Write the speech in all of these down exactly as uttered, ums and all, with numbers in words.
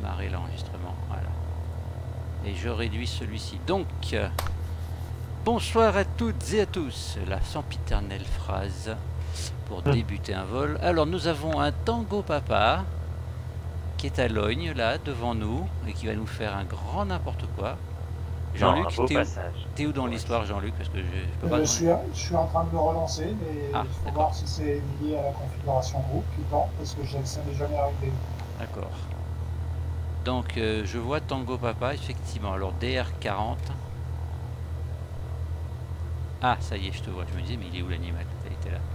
démarrer l'enregistrement. Voilà. Et je réduis celui-ci. Donc, euh, bonsoir à toutes et à tous. La sempiternelle phrase pour débuter un vol. Alors, nous avons un Tango Papa qui est à Logne, là, devant nous, et qui va nous faire un grand n'importe quoi. Jean-Luc, t'es où, t'es où dans l'histoire, Jean-Luc? Parce que je, je peux pas. Je suis, je suis en train de me relancer, mais ah, il faut voir si c'est lié à la configuration groupe qui tente, parce que ça n'est jamais arrivé. D'accord. Donc, euh, je vois Tango Papa, effectivement. Alors, D R quarante. Ah, ça y est, je te vois. Je me disais, mais il est où l'animal? Il était là.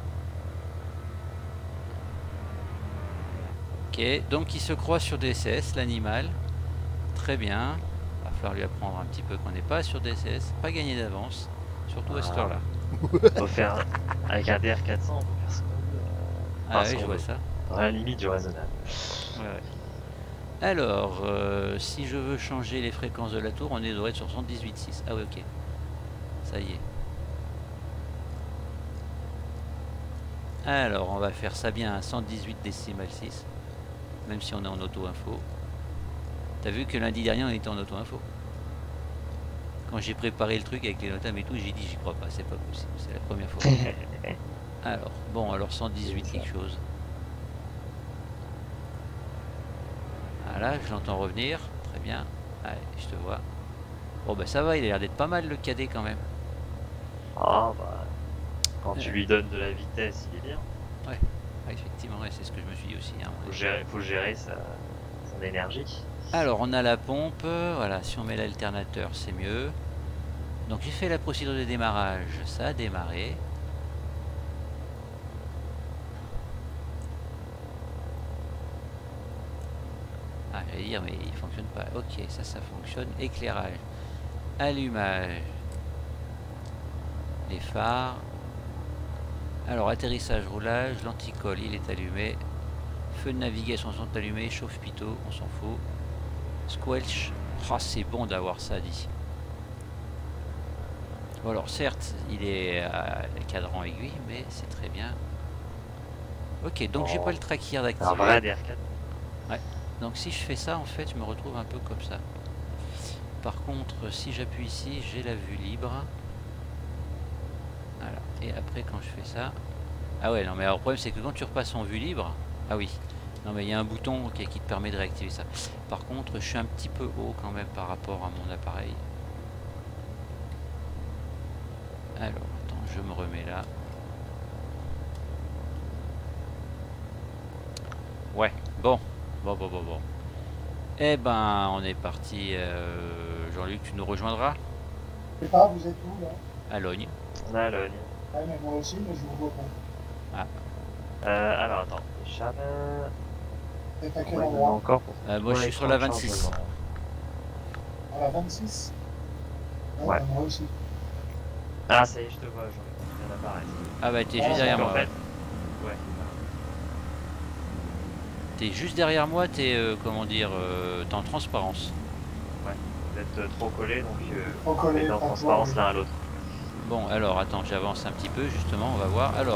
Ok, donc il se croit sur D S S, l'animal. Très bien. Il va falloir lui apprendre un petit peu qu'on n'est pas sur D S S. Pas gagné d'avance. Surtout ah. à cette heure-là. Faut faire avec un D R quatre cents, on peut faire ce qu'on veut. Ah enfin, oui, je vois ça. Dans la limite du raisonnable. Ouais, ouais. Alors, euh, si je veux changer les fréquences de la tour, on est devrait être sur cent dix-huit virgule six. Ah oui, ok. Ça y est. Alors, on va faire ça bien à cent dix-huit décimal six. Même si on est en auto-info. T'as vu que lundi dernier, on était en auto-info. Quand j'ai préparé le truc avec les notables et tout, j'ai dit, j'y crois pas, c'est pas possible. C'est la première fois. Alors, bon, alors cent dix-huit quelque chose. Voilà, je l'entends revenir. Très bien. Allez, je te vois. Bon, bah ça va, il a l'air d'être pas mal le cadet quand même. Ah, bah. Quand tu lui donnes de la vitesse, il est bien. Ouais, ouais effectivement, ouais, c'est ce que je me suis dit aussi. Hein. Faut gérer, faut gérer sa, son énergie. Alors, on a la pompe. Voilà, si on met l'alternateur, c'est mieux. Donc, j'ai fait la procédure de démarrage. Ça a démarré. Ah, j'allais dire, mais il fonctionne pas. Ok, ça, ça fonctionne. Éclairage. Allumage. Les phares. Alors, atterrissage, roulage. L'anticol, il est allumé. Feux de navigation sont allumés. Chauffe-pitot, on s'en fout. Squelch. Oh, c'est bon d'avoir ça dit. Bon, alors, certes, il est à cadran aiguille, mais c'est très bien. Ok, donc oh. j'ai pas le tracker d'activer. Un vrai D R quatre. Ouais. Donc si je fais ça, en fait, je me retrouve un peu comme ça. Par contre, si j'appuie ici, j'ai la vue libre. Voilà. Et après, quand je fais ça... Ah ouais, non, mais alors, le problème, c'est que quand tu repasses en vue libre... Ah oui. Non, mais il y a un bouton okay, qui te permet de réactiver ça. Par contre, je suis un petit peu haut quand même par rapport à mon appareil. Alors, attends, je me remets là. Ouais, bon. Bon, bon, bon, bon. Eh ben, on est parti. Euh, Jean-Luc, tu nous rejoindras? Je sais pas, vous êtes où là? À Logne. On est à Logne. Ouais, mais moi aussi, mais je vous vois pas. Ah. Euh, alors, attends. Charles... C'est à quel ouais, endroit encore pour... euh, Moi, je suis sur la vingt-six. À la vingt-six? Ouais. Ouais. Ben, moi aussi. Ah, ça y est, je te vois, Jean-Luc. Ah bah, t'es ah, juste derrière moi. En fait. Ouais. T'es juste derrière moi, t'es, euh, comment dire, euh, t'es en transparence. Ouais, vous êtes euh, trop collés, donc euh, trop collé, en transparence l'un à l'autre. Bon, alors, attends, j'avance un petit peu, justement, on va voir. Alors.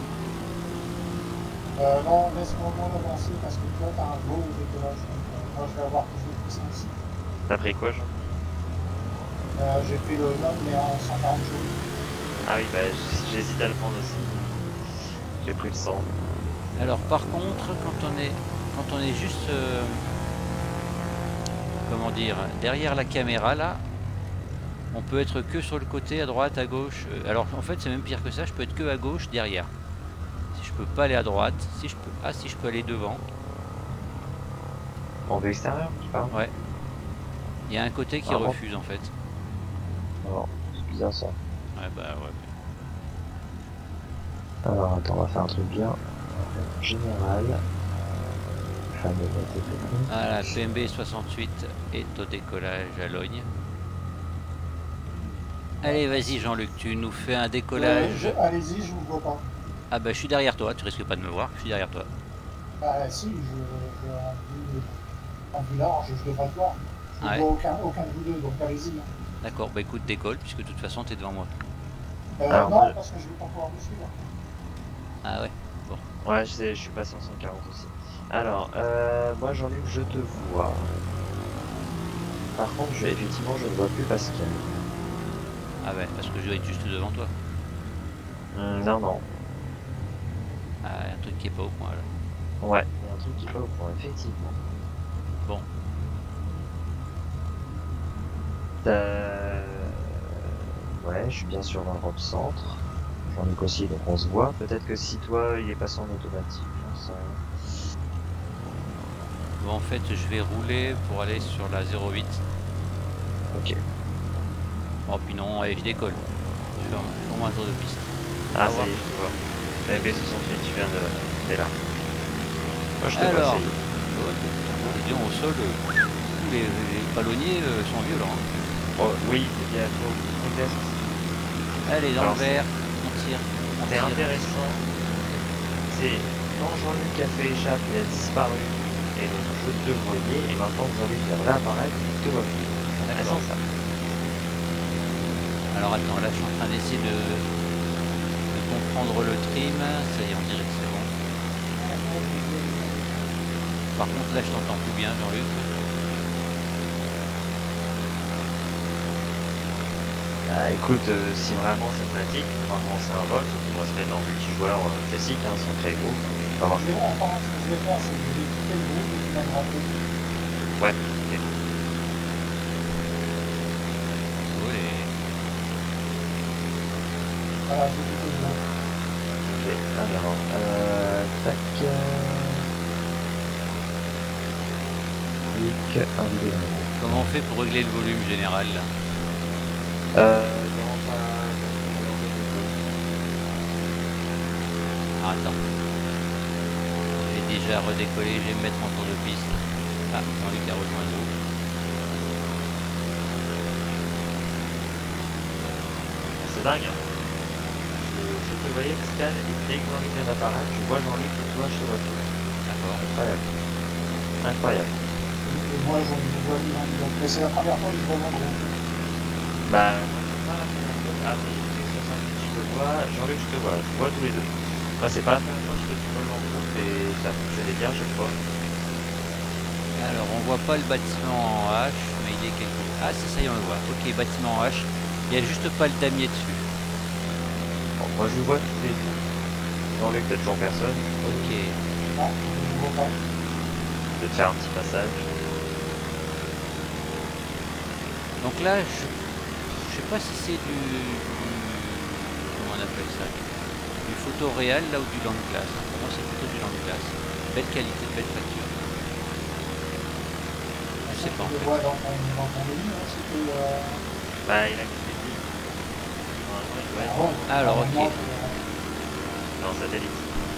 Euh, non, laisse-moi moins avancer, parce que toi, t'as un beau décollage. Donc, euh, moi, je vais avoir plus de puissance. T'as pris quoi, Jean? euh, J'ai pris le note, mais en cent quarante jours. Ah oui, bah j'hésite à le prendre aussi. J'ai pris le cent. Alors, par contre, quand on est, quand on est juste, euh, comment dire, derrière la caméra, là, on peut être que sur le côté, à droite, à gauche. Alors, en fait, c'est même pire que ça, je peux être que à gauche, derrière. Si je peux pas aller à droite, si je peux, ah, si je peux aller devant. En vue extérieure, tu parles? Ouais. Il y a un côté qui ah, refuse, bon. en fait. Non, c'est bizarre ça. Ouais, bah ouais. Alors, attends, on va faire un truc bien. Général. Voilà, P M B soixante-huit est au décollage à Logne. Allez, vas-y Jean-Luc, tu nous fais un décollage. Euh, Allez-y, je vous vois pas. Ah bah je suis derrière toi, tu risques pas de me voir, je suis derrière toi. Bah si, je, je, en, vue, en vue large, je devrais te voir. Je ne ouais. vois aucun, aucun de vous deux, donc allez-y. Hein. D'accord, bah écoute, décolle, puisque de toute façon t'es devant moi. Euh, Alors, non, ouais. parce que je vais pas pouvoir me suivre. Ah ouais, bon. Ouais, je, sais, je suis passé en cent quarante aussi. Alors, euh, moi Jean-Luc, je te vois. Par contre, je, effectivement, je ne vois plus Pascal. Ah ouais, parce que je dois être juste devant toi. Hum, non, non. Ah, un truc qui est pas au point là. Ouais, il y a un truc qui est pas au point, effectivement. Bon. Euh... Ouais, je suis bien sûr dans le road centre. Jean-Luc aussi, donc on se voit. Peut-être que si toi, il est passé en automatique, j'en sais rien. Bon, en fait, je vais rouler pour aller sur la zéro huit. Ok. Oh, puis non, allez, je décolle. Je fais un, je fais au moins un tour de piste. Ah, Au ça revoir. y est, je vois. La B soixante-huit, tu viens de... T'es là. Moi, je te vois, Alors, ça y est. oh, disons, au sol, euh, les, les palonniers euh, sont violents. Oh, oui, c'est bien, faut modeste. Allez, dans Alors, le vert, on tire. On C'est tire. intéressant. C'est quand Jean-Luc a fait échappe, il a disparu. Et donc je te voyais, et maintenant que Jean-Luc vient de réapparaître, je te vois plus. Intéressant ça. Alors attends, là je suis en train d'essayer de, de comprendre le trim. Ça y est, on dirait que c'est bon. Par contre là je t'entends plus bien, Jean-Luc. Ah, écoute, euh, si vraiment c'est pratique, vraiment c'est un vol, on va se mettre en multijoueur euh, classique, hein, sans très gros. Ça marche. Je vais, enfin, ce que je vais faire, c'est que je vais quitter le groupe et tu vas me rappeler. Ouais, ok. Oui. Voilà, j'ai quitté le groupe. Ok, alors, euh, tac. Clic, un vidéo. Comment on fait pour régler le volume général là? Euh, non, pas... Ah, attends. J'ai déjà redécollé, je vais me mettre en tour de piste. Ah, Jean-Luc a rejoint le groupe. C'est dingue, hein. Je, je te voyais Pascal, et dès que Jean-Luc vient d'apparaître, je vois Jean-Luc et toi je te vois plus. D'accord. Incroyable. Incroyable. Et moi, je me vois vivant. Donc, c'est la première fois que je vois mon groupe. Bah, moi je sais pas la première fois. Ah, mais soixante-huit, je te vois, Jean-Luc, je te vois, je vois tous les deux. Bah, c'est pas la première fois que tu vois en groupe et ça fonctionnait bien à chaque fois. Alors on voit pas le bâtiment en H, mais il est quelque chose. Ah si, ça y est, on le voit. Ok, bâtiment en H. Il n'y a juste pas le damier dessus. Bon, moi je le vois tous les deux. Jean-Luc, t'as toujours personne. Ok. Non, je ne vois pas. Je vais te faire un petit passage. Donc là, je, je sais pas si c'est du, du- comment on appelle ça, du photo réel là ou du land glass. Pour moi, c'est plutôt du land glass. Belle qualité, belle facture. Je sais pas en Je le fait. vois dans ton, dans ton menu, hein, c'était... Euh... Bah, il a quitté le Normalement, il doit être bon, Alors, ok. normalement, euh, en satellite.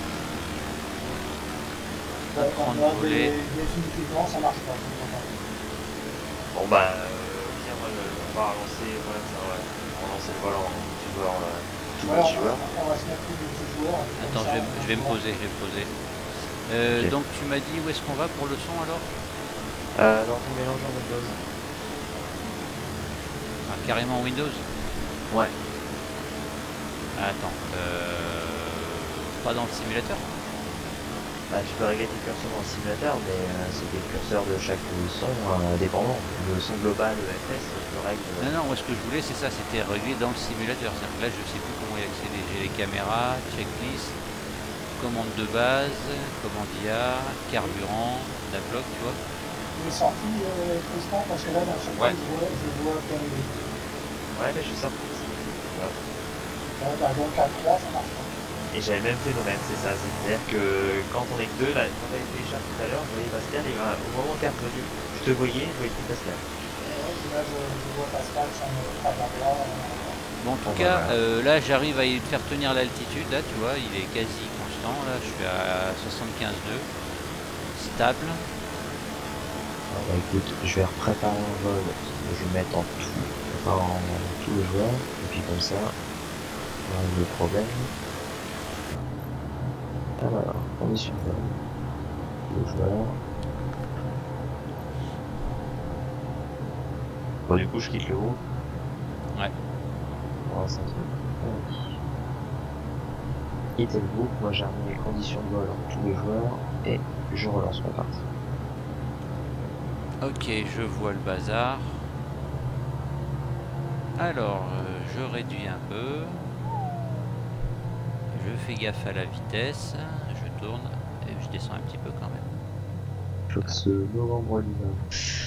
ouais, quand on a des, voler. des films figurants, ça marche pas. je comprends pas. Bon, bah, euh, tiens, moi, je- on va relancer, ouais, ça, ouais. On va relancer le vol en multijoueur. euh, tout Voilà, multijoueur. on, on va se mettre tous les petits joueurs. et puis Attends, comme je vais, ça, je vais me on- poser, je vais me poser. Euh, Ok. Donc tu m'as dit où est-ce qu'on va pour le son alors? Euh, dans ton mélange en Windows. Ah, carrément Windows? Ouais. Ah, attends, euh, pas dans le simulateur? Bah, tu peux régler tes curseurs dans le simulateur, mais euh, c'est des curseurs de chaque son euh, indépendant. Le son global E F S, je le règle. Non, non, moi ce que je voulais c'est ça, c'était régler dans le simulateur. C'est-à-dire que là je sais plus comment y accéder. J'ai les caméras, checklist, commande de base, commande I A, carburant, la bloc, tu vois. Il est sorti, euh, Tristan, parce que là, dans chaque fois, Ouais. je vois, je vois plein de... Ouais, mais je suis sorti aussi. Voilà. Ouais, bah, donc à trois, ça marche pas. Et j'avais le même phénomène, c'est ça. C'est-à-dire que quand on est que deux, là, quand on avait fait l'échappe tout à l'heure, je voyais Pascal, et ben, au moment où t'es revenu, je te voyais, je voyais plus Pascal. Et là, je, je vois Pascal sans me blabla. Bon, en tout Bon, cas, voilà. euh, là j'arrive à y faire tenir l'altitude. Là, tu vois, il est quasi constant. Là, je suis à soixante-quinze virgule deux, stable. Alors, bah, écoute, je vais repréparer un vol, je vais mettre en tout, enfin en tous les joueurs, et puis comme ça, on règle le problème. Alors, condition de vol. Tous les joueurs. Bon, du coup, je quitte le groupe. Ouais. Voilà, c'est un truc. Ouais. Quitter le groupe, moi j'ai remis les conditions de vol en tous les joueurs, et je relance ma partie. Ok, je vois le bazar. Alors, euh, je réduis un peu. Je fais gaffe à la vitesse. Je tourne et je descends un petit peu quand même. Je crois que ce novembre l'hiver.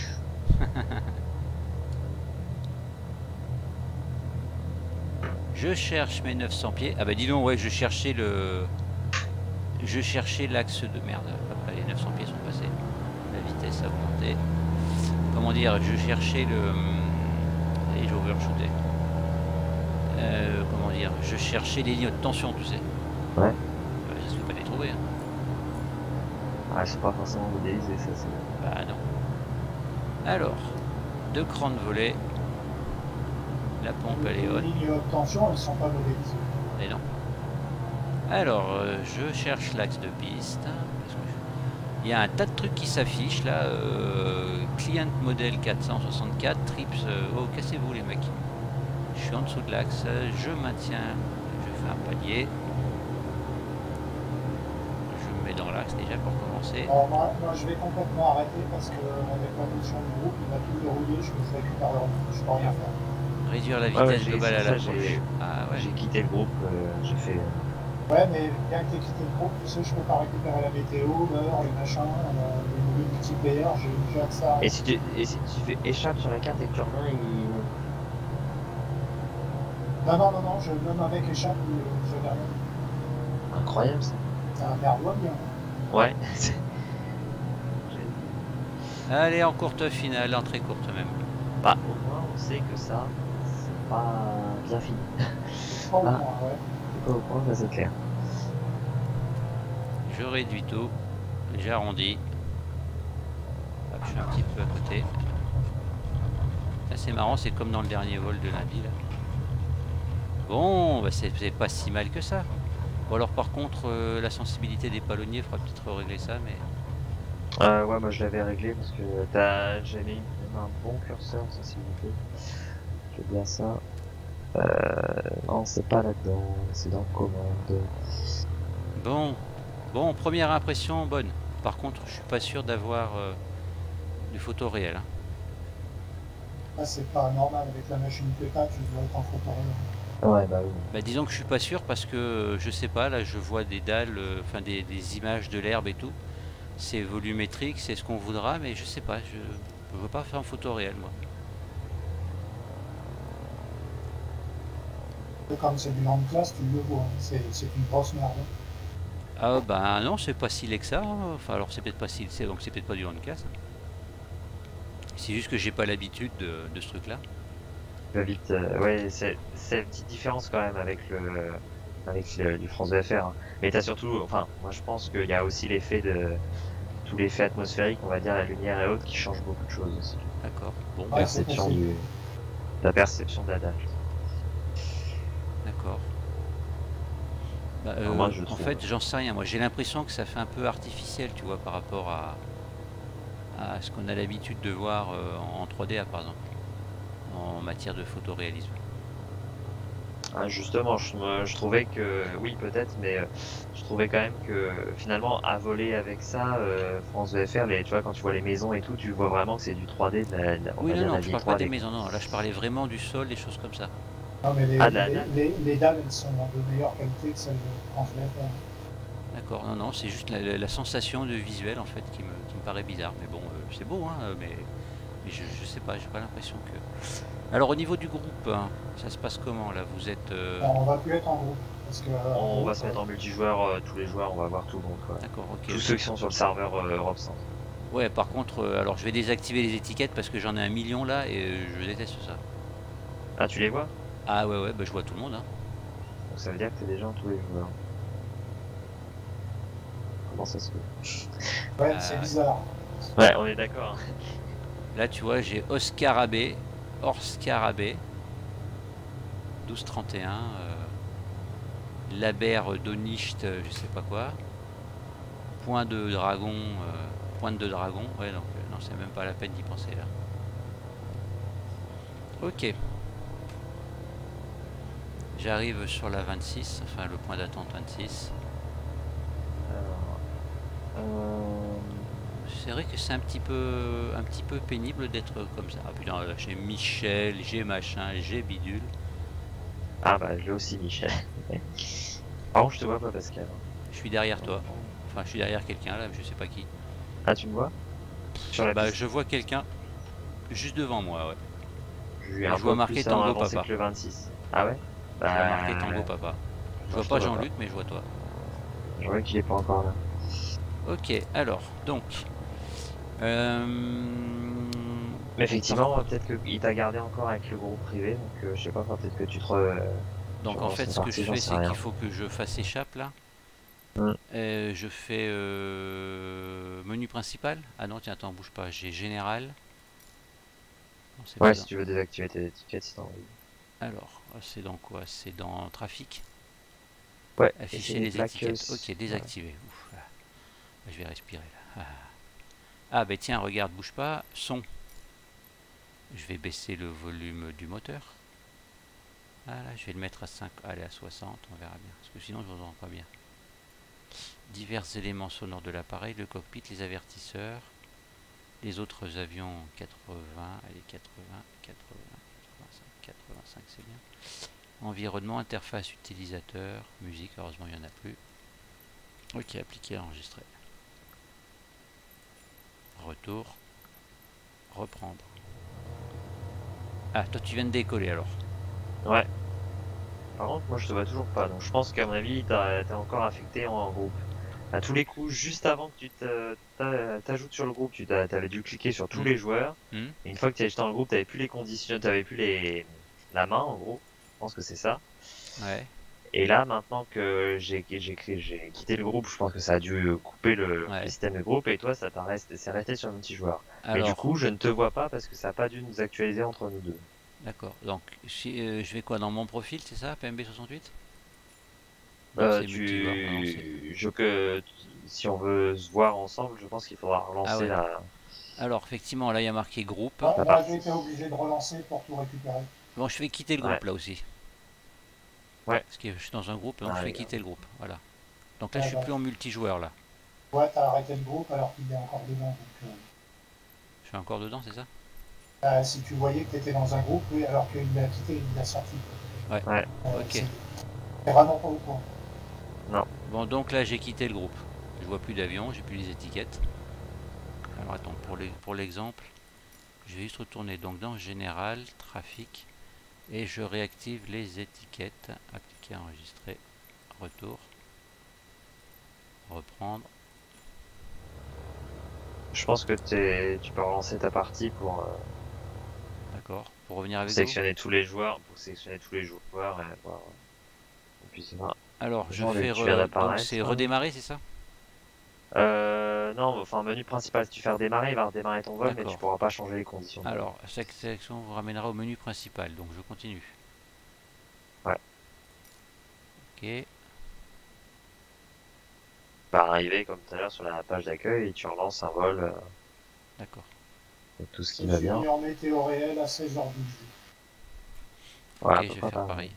Je cherche mes neuf cents pieds. Ah bah dis donc, ouais, je cherchais le... Je cherchais l'axe de merde. Après, les neuf cents pieds sont passés. La vitesse a augmenté. Comment dire, je cherchais le... Et j'ai overshooté. Euh, comment dire, je cherchais les lignes de tension, tu sais. Ouais. Bah, je ne sais pas les trouver. Hein. Ah, c'est pas forcément modélisé, ça, c'est... Bah non. Alors, deux crans de volet. La pompe, elle est haute. Les lignes haute tension, elles sont pas modélisées. Et non. Alors, euh, je cherche l'axe de piste. Parce que je... Il y a un tas de trucs qui s'affichent là. Euh, client modèle quatre cent soixante-quatre, trips. Euh, oh, cassez-vous les mecs. Je suis en dessous de l'axe. Je maintiens. Je fais un palier. Je me mets dans l'axe déjà pour commencer. Alors, moi, moi, je vais complètement arrêter parce que avec la notion du groupe, il va tout verrouiller. Je me récupère le rond. Je peux rien faire. Réduire la Ouais, ouais, vitesse j'ai- globale à c'est ça, l'approche. j'ai- Ah ouais. J'ai quitté le groupe, euh, j'ai fait... euh, Ouais, mais bien que tu aies quitté le groupe, tu sais, je peux pas récupérer la météo, l'heure, les machins, euh, les modules multiplayer, j'ai déjà que ça. Et si tu, et si tu fais échappe sur la carte et que tu reviens, il... Non, non, non, non, je, même avec échappe, je n'ai rien. Incroyable, ça. C'est un merdois bien. Ouais. Allez, en courte finale, entrée courte même. Bah, au moins, on sait que ça, c'est pas bien fini. Pas au Ah. point, ouais. C'est pas au point, ça c'est clair. Je réduis tout. J'arrondis. Hop, je suis un petit peu à côté. Là, c'est marrant, c'est comme dans le dernier vol de lundi. Là. Bon, bah, c'est c'est pas si mal que ça. Bon, alors par contre, euh, la sensibilité des palonniers, il faudra peut-être régler ça, mais... Euh, ouais, moi je l'avais réglé parce que t'as j'ai mis même un bon curseur de sensibilité. Je veux bien ça. Euh, non, c'est pas là-dedans, c'est dans commande. Bon, bon, première impression bonne. Par contre, je suis pas sûr d'avoir euh, du photo réel. Hein. Là, c'est pas normal avec la machine que t'as, tu dois être en photo réelle. Ouais, bah oui. Bah, disons que je suis pas sûr parce que euh, je sais pas, là je vois des dalles, euh, enfin des, des images de l'herbe et tout. C'est volumétrique, c'est ce qu'on voudra, mais je sais pas, je ne veux pas faire en photo réelle moi. Comme c'est du land class, tu le vois, hein. c'est c'est une grosse merde. Ah bah non, c'est pas si laid que ça. Hein. Enfin alors c'est peut-être pas si c'est donc c'est peut-être pas du handcast. C'est juste que j'ai pas l'habitude de, de ce truc là. Va vite, euh, ouais, c'est c'est une petite différence quand même avec le avec le, du France V F R. Hein. Mais t'as surtout, enfin, moi je pense qu'il y a aussi l'effet de tout l'effet atmosphérique, on va dire la lumière et autres, qui change beaucoup de choses aussi. D'accord. Bon, Ouais, bah, Perception c'est du la perception de la date. d'accord. Bah, Alors euh, moi, je en trouve- fait, j'en sais rien. Moi, j'ai l'impression que ça fait un peu artificiel, tu vois, par rapport à, à ce qu'on a l'habitude de voir euh, en trois D, par exemple, en matière de photoréalisme. Ah, justement, je, me- je trouvais que, oui peut-être, mais euh, je trouvais quand même que finalement à voler avec ça, euh, France V F R, les, tu vois, quand tu vois les maisons et tout, tu vois vraiment que c'est du trois D, de la, de la- on Oui, va non, dire non, la je vie parle pas trois des D. maisons, non. Là, je parlais vraiment du sol, des choses comme ça. Non, mais les, Ah, la- les, la- les, les dalles, elles sont de meilleure qualité que celles de France V F R. D'accord, non, non, c'est juste la, la- la sensation de visuel en fait qui me, qui me paraît bizarre. Mais bon, euh, c'est beau, hein, mais, mais je, je sais pas, j'ai pas l'impression que. Alors au niveau du groupe, hein, ça se passe comment là? Vous êtes. euh, Alors, on va plus être en groupe. Parce que, euh, On va groupe, se mettre en multijoueur, euh, tous les joueurs, on va voir tout le monde, quoi. D'accord, ok. Tous ceux qui sont sur le serveur euh, Europe Centre. Ouais, par contre, euh, alors je vais désactiver les étiquettes parce que j'en ai un million là et euh, je déteste ça. Ah, tu les vois? Ah ouais, ouais, bah, je vois tout le monde. Hein. Donc ça veut dire que t'es déjà en tous les joueurs. Comment ça se fait? ouais, euh, c'est bizarre. Ouais, on est d'accord. hein. Là, tu vois, j'ai Oscar Abbé, Oscar Abbé, douze trente et un, euh, Laber Donicht, euh, je sais pas quoi, Point de Dragon, euh, Pointe de Dragon, ouais, donc euh, non, c'est même pas la peine d'y penser là. Ok. J'arrive sur la vingt-six, enfin le point d'attente vingt-six. Alors, euh, c'est vrai que c'est un petit peu un petit peu pénible d'être comme ça. Ah putain, là, j'ai Michel, j'ai machin, j'ai bidule. Ah bah j'ai aussi Michel. Par contre je te vois pas Pascal. Je suis derrière toi. Enfin, je suis derrière quelqu'un là, je sais pas qui. Ah tu me vois? Sur la Bah, piste. je vois quelqu'un juste devant moi, ouais. Je suis Et un je vois peu marqué plus en Tango avancé Papa. que le vingt-six. Ah ouais? Je vois marqué Bah... Tango Papa. Je non, vois je te pas vois pas. Jean-Luc, mais je vois toi. Je vois qu'il est pas encore là. Ok, alors, donc. Euh... Mais par- effectivement, peut-être qu'il t'a gardé encore avec le groupe privé, donc euh, je sais pas, enfin, peut-être que tu te re... tu Donc en relances fait, une ce que je partie, j'en fais, sais c'est qu'il rien. faut que je fasse échappe là. Mm. Euh, je fais euh, menu principal. Ah non, tiens, attends, bouge pas. J'ai général. Non, c'est pas Ouais, si dans. tu veux désactiver tes étiquettes, c'est dans... Alors, c'est dans quoi? C'est dans trafic. Ouais, et c'est Afficher les les plaques... euh, étiquettes. Ok, ouais. désactiver. Ouf, là. Je vais respirer là. Ah, bah tiens, regarde, bouge pas. Son. Je vais baisser le volume du moteur. Ah là, je vais le mettre à cinq. Allez, à soixante, on verra bien. Parce que sinon, je ne vous entends pas bien. Divers éléments sonores de l'appareil, le cockpit, les avertisseurs. Les autres avions quatre-vingts, allez quatre-vingts, quatre-vingts, quatre-vingt-cinq, quatre-vingt-cinq c'est bien. Environnement, interface utilisateur, musique, heureusement il n'y en a plus. Ok, appliquer, enregistrer. Retour. Reprendre. Ah, toi tu viens de décoller alors. Ouais. Par contre, moi je te vois toujours pas, donc je pense qu'à mon avis, t'as- t'es encore affecté en, en groupe. À tous les coups, juste avant que tu te- t'a- t'ajoutes sur le groupe, tu t'as- t'avais dû cliquer sur tous Hmm. les joueurs. Hmm. Et une fois que tu es ajouté dans le groupe, t'avais plus les conditions, t'avais plus les la main en gros. Je pense que c'est ça. Ouais. Et là, maintenant que j'ai j'ai créé- j'ai quitté le groupe, je pense que ça a dû couper le, le Ouais. système de groupe. Et toi, ça t'a resté, c'est resté sur le multijoueur. Mais du Alors, coup, je ne te vois pas parce que ça n'a pas dû nous actualiser entre nous deux. d'accord. Donc, si, euh, je vais quoi dans mon profil, c'est ça, P M B soixante-huit? Non, Euh, c'est multijoueur. Non, non, c'est. tu, je que si on veut se voir ensemble, je pense qu'il faudra Ah relancer ouais. la, Alors, effectivement, là il y a marqué groupe. Moi, la moi, j'ai partie. été obligé de relancer pour tout récupérer. Bon, je vais quitter le Ouais, groupe là aussi. ouais. Parce que je suis dans un groupe, donc je Ah, vais oui, quitter le groupe. Voilà. Donc là, je Ouais, suis bah, plus en multijoueur là. ouais, t'as arrêté le groupe alors qu'il est encore dedans. Donc, Je suis encore dedans, c'est ça? euh, euh, si tu voyais que t'étais dans un groupe, oui, alors qu'il l'a quitté, il l'a sorti. Ouais. ouais. Euh, Ok. c'est c'est vraiment pas au courant. Non. Bon, donc là, j'ai quitté le groupe. Je vois plus d'avion, j'ai plus les étiquettes. Alors attends, pour les- pour l'exemple, je vais juste retourner donc dans général, trafic, et je réactive les étiquettes. Appliquer, enregistrer, retour, reprendre. Je pense que t'es, tu peux relancer ta partie pour, euh, D'accord. Pour revenir pour avec vous. sélectionner tous les joueurs, pour sélectionner tous les joueurs et voir. Et puis c'est ça. Alors, je Jean-Luc, fais tu viens re- donc d'apparaître. c'est redémarrer, c'est ça? Euh, non, enfin menu principal. Si tu fais redémarrer, il va redémarrer ton vol, mais tu D'accord. pourras pas changer les conditions de vol. Alors, chaque sélection vous ramènera au menu principal. Donc, je continue. Ouais. Ok. Va arriver comme tout à l'heure sur la page d'accueil et tu relances un vol euh, D'accord. avec tout ce qui Je va suis bien. mis en météo réel à seize heures douze. Ouais, à Ok, peu je vais près faire pareil.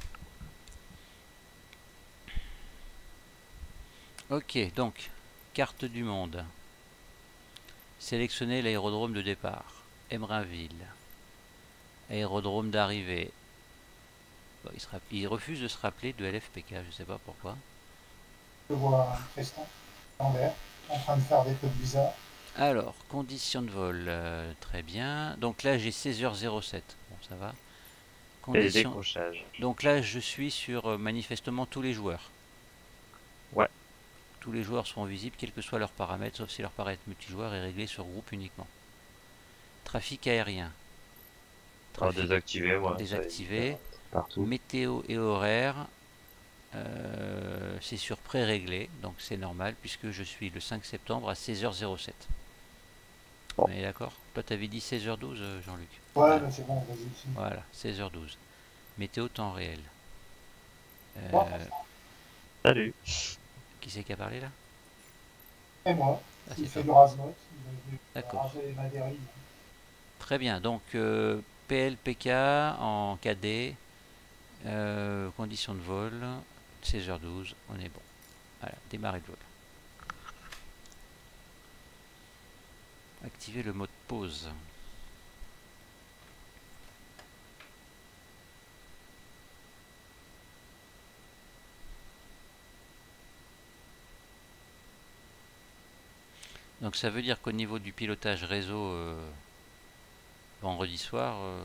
Ok, donc, carte du monde. Sélectionnez l'aérodrome de départ. Emerainville. Aérodrome d'arrivée. Bon, il, se rapp- il refuse de se rappeler de L F P K, je sais pas pourquoi. Je vois Tristan en l'air, en train de faire des trucs bizarres. Alors, conditions de vol, euh, très bien. Donc là, j'ai seize heures zéro sept. Bon, ça va. et les Conditions. décrochages. Donc là, je suis sur euh, manifestement tous les joueurs. Ouais. Tous les joueurs sont visibles, quels que soient leurs paramètres, sauf si leur paramètre multijoueur est réglé sur groupe uniquement. Trafic aérien. Alors Trafic désactivé, moi. désactivé. Partout. Météo et horaire. Euh, c'est sur pré-réglé, donc c'est normal puisque je suis le cinq septembre à seize heures zéro sept. Bon. On est d'accord? Toi, t'avais dit seize heures douze, Jean-Luc? Ouais, mais c'est bon, vas-y. Voilà, seize heures douze. Météo temps réel. Euh, Bon. Salut. qui c'est qui a parlé là? Et moi, Ah, il c'est fait toi. du rase-note, il est venu D'accord. raser les madéries. Très bien, donc euh, P L P K en K D, euh, conditions de vol, seize heures douze, on est bon. Voilà, démarrer le vol. Activer le mode pause. Donc ça veut dire qu'au niveau du pilotage réseau euh, vendredi soir, euh,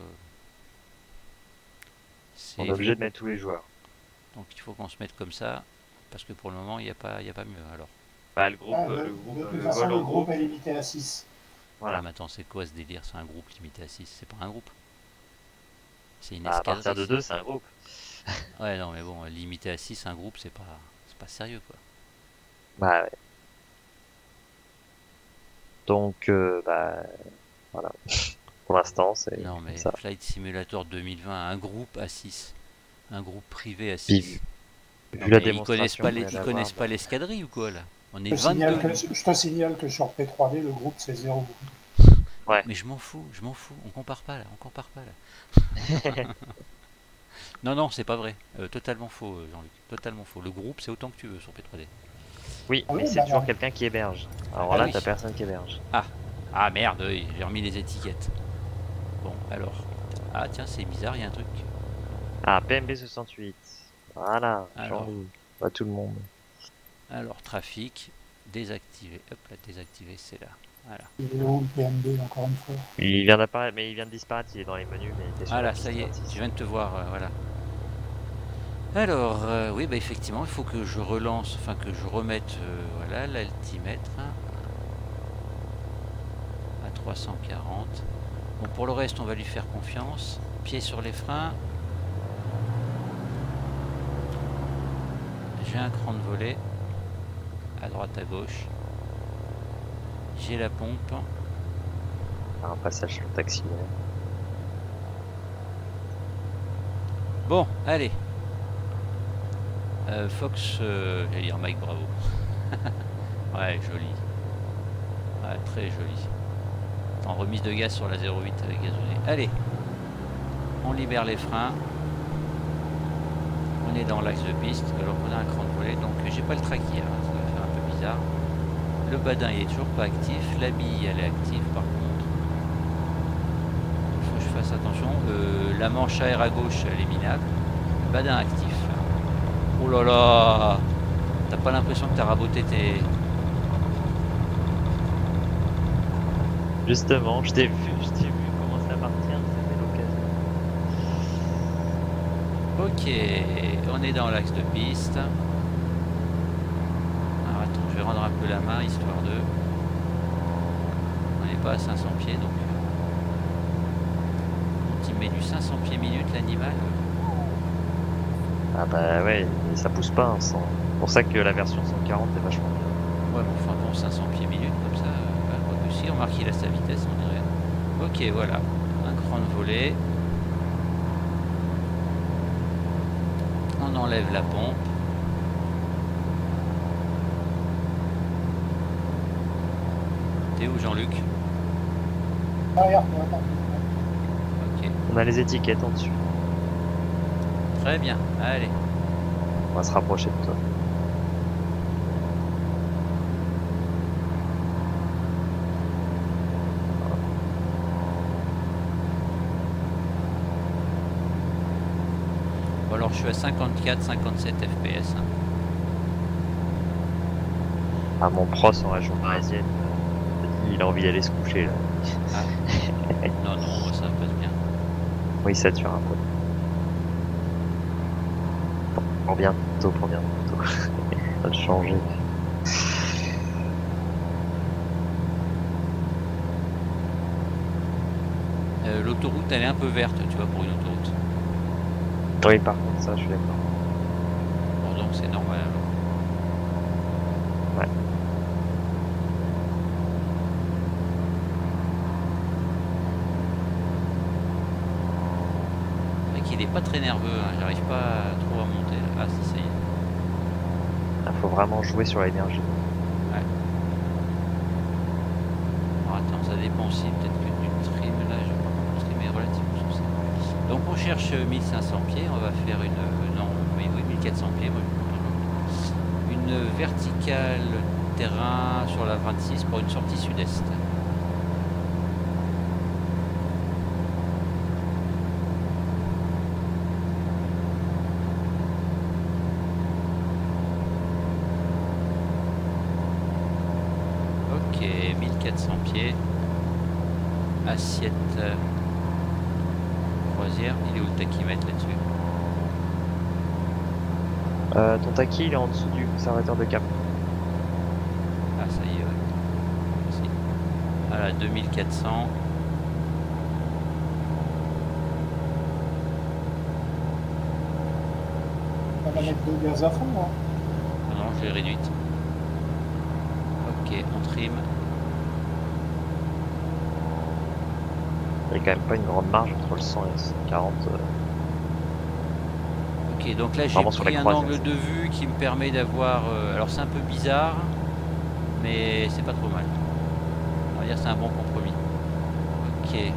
On est obligé de mettre tous les joueurs. Donc il faut qu'on se mette comme ça, parce que pour le moment il n'y a pas, il y a pas mieux alors. Bah, le groupe, Ah, euh, de, le groupe, de toute le façon, vol le en groupe groupe. est limité à six. Voilà. Ah, mais attends, c'est quoi ce délire? C'est un groupe limité à six, c'est pas un groupe. C'est une Bah, à escadrille. partir de deux, c'est un groupe. Ouais, non, mais bon, limité à six, un groupe, c'est pas, c'est pas sérieux quoi. Bah ouais. Donc, euh, bah, voilà. Pour l'instant, c'est Non, mais ça. Flight Simulator deux mille vingt, un groupe à six, un groupe privé à Puis, six. vu Non, la mais ils connaissent démonstration pas qu'on les, vient ils d'avoir, connaissent bah, pas l'escadrille ou quoi là? On est Je te, signale vingt-deux. que, je te signale que sur P trois D, le groupe c'est zéro. Ouais. Mais je m'en fous, je m'en fous, on compare pas là, on compare pas là. Non, non, c'est pas vrai. Euh, totalement faux, euh, Jean-Luc. Totalement faux. Le groupe, c'est autant que tu veux sur P trois D. Oui, Ah mais oui, c'est bah, toujours bah. quelqu'un qui héberge. Alors Ah là, oui. t'as personne qui héberge. Ah merde, oui, j'ai remis les étiquettes. Bon, alors. Ah tiens, c'est bizarre, il y a un truc. Ah, P M B soixante-huit. Voilà, Alors. Jean-Louis. Pas tout le monde. Alors, trafic, désactivé. Hop là, désactivé, c'est là. Voilà. Il est où le P M B encore une fois? Il vient d'apparaître, mais il vient de disparaître, il est dans les menus, mais il était sur Voilà, la ça y est, piste je viens de te voir, euh, voilà. Alors, euh, oui, bah effectivement, il faut que je relance, enfin que je remette, euh, voilà, l'altimètre à trois cent quarante. Bon, pour le reste, on va lui faire confiance. Pied sur les freins. J'ai un cran de volet. À droite, à gauche. J'ai la pompe. Un passage sur le taxi. Ouais. Bon, allez. Euh, Fox, euh, j'allais dire Mike Bravo. Ouais, joli. Ouais, très joli. En remise de gaz sur la zéro huit avec gazonné. Allez, on libère les freins. On est dans l'axe de piste, alors qu'on a un cran de volet. Donc j'ai pas le trackier, hein, ça va faire un peu bizarre. Le badin il est toujours pas actif. La bille elle est active par contre. Il faut que je fasse attention. Euh, la manche à air à gauche elle est minable. Le badin actif. Oh là là! T'as pas l'impression que t'as raboté tes... Justement, je t'ai vu, je t'ai vu commencer à partir, c'était l'occasion. Ok, on est dans l'axe de piste. Alors attends, je vais rendre un peu la main histoire de... On n'est pas à cinq cents pieds donc... Donc il met du cinq cents pieds minute l'animal. Ah bah ouais, ça pousse pas. Hein, sans... C'est pour ça que la version cent quarante est vachement bien. Ouais, mais enfin bon, cinq cents pieds minute comme ça, euh, bah, quoi que si, remarque il a sa vitesse, on dirait. Ok, voilà, un cran de volet. On enlève la pompe. T'es où Jean-Luc? Derrière toi, attends. Ok, On a les étiquettes en dessus. très bien, allez. On va se rapprocher de toi. Bon, alors je suis à cinquante-quatre cinquante-sept F P S. Hein. Ah, mon pros en région parisienne, euh, il a envie d'aller se coucher là. Ah. Non, non, ça passe bien. Oui, ça tue un peu. Pour bientôt, pour bientôt. Ça va changer. Euh, L'autoroute, elle est un peu verte, tu vois, pour une autoroute. Oui, par contre, ça, je suis d'accord. Bon, donc c'est normal alors. Ouais. C'est vrai qu'il est pas très nerveux, hein. J'arrive pas trop à monter. Là. Ah, si, ça y est. Il faut vraiment jouer sur l'énergie. Ouais. Alors, attends, ça dépend aussi peut-être que du trim. Là, je par contre, le trim est relativement sensé. Donc on cherche mille cinq cents pieds. On va faire une... Non, oui, oui, mille quatre cents pieds. Moi, je... Une verticale terrain sur la vingt-six pour une sortie sud-est. assiette euh, croisière. Il est où le tachymètre là-dessus? Euh, ton taquis il est en dessous du conservateur de cap. Ah ça y est, ouais. Merci. Voilà, deux mille quatre cents. On va mettre le gaz à fond, hein. Non, non, je l'ai réduite. Ok, on trim. Il n'y a quand même pas une grande marge entre le cent et le cent quarante. Euh... Ok, donc là j'ai Vraiment sur pris les un croisières, angle c'est- de vue qui me permet d'avoir... euh, alors c'est un peu bizarre, mais c'est pas trop mal. On va dire que c'est un bon compromis. Ok.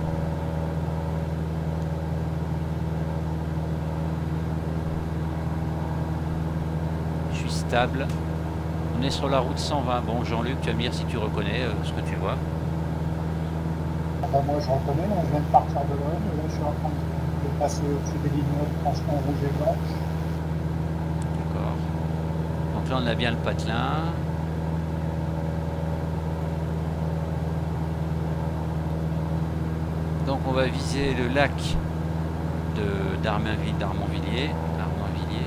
Je suis stable. On est sur la route cent vingt. Bon, Jean-Luc, tu vas me dire si tu reconnais euh, ce que tu vois. Ah bah, moi je reconnais, là, je viens de partir de l'O M, et là je suis en train de, de passer au-dessus des lignes de transport rouge et blanc. D'accord. Donc là, on a bien le patelin. Donc on va viser le lac de d'Armainville, d'Armanvilliers. Armanvilliers.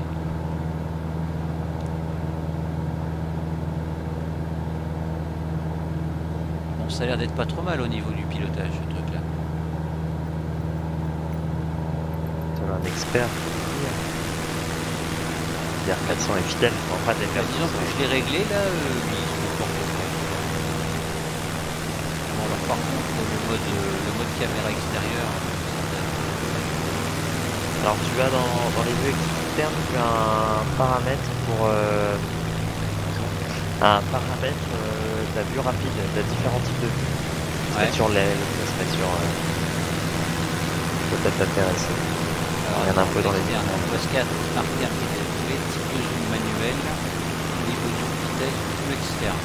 Bon, ça a l'air d'être pas trop mal au niveau du pilotage, ce truc-là. Tu es un expert. D R quatre cents est fidèle. Enfin, des Bah, disons que je l'ai réglé là, euh, lui, il se comporte bien. Bon, alors par contre, le mode, euh, le mode caméra extérieure, Alors tu as dans, dans les vues externes, tu as un paramètre pour euh, un paramètre euh, de la vue rapide, tu as différents types de vues. Ça se ouais. met sur l'aile, ça se met sur... Euh, peut-être t'intéresser. Alors, il y en a un peu dans les vues. Post quatre, marqué architecturé, type de zoom manuel, niveau de vitesse, tout externe.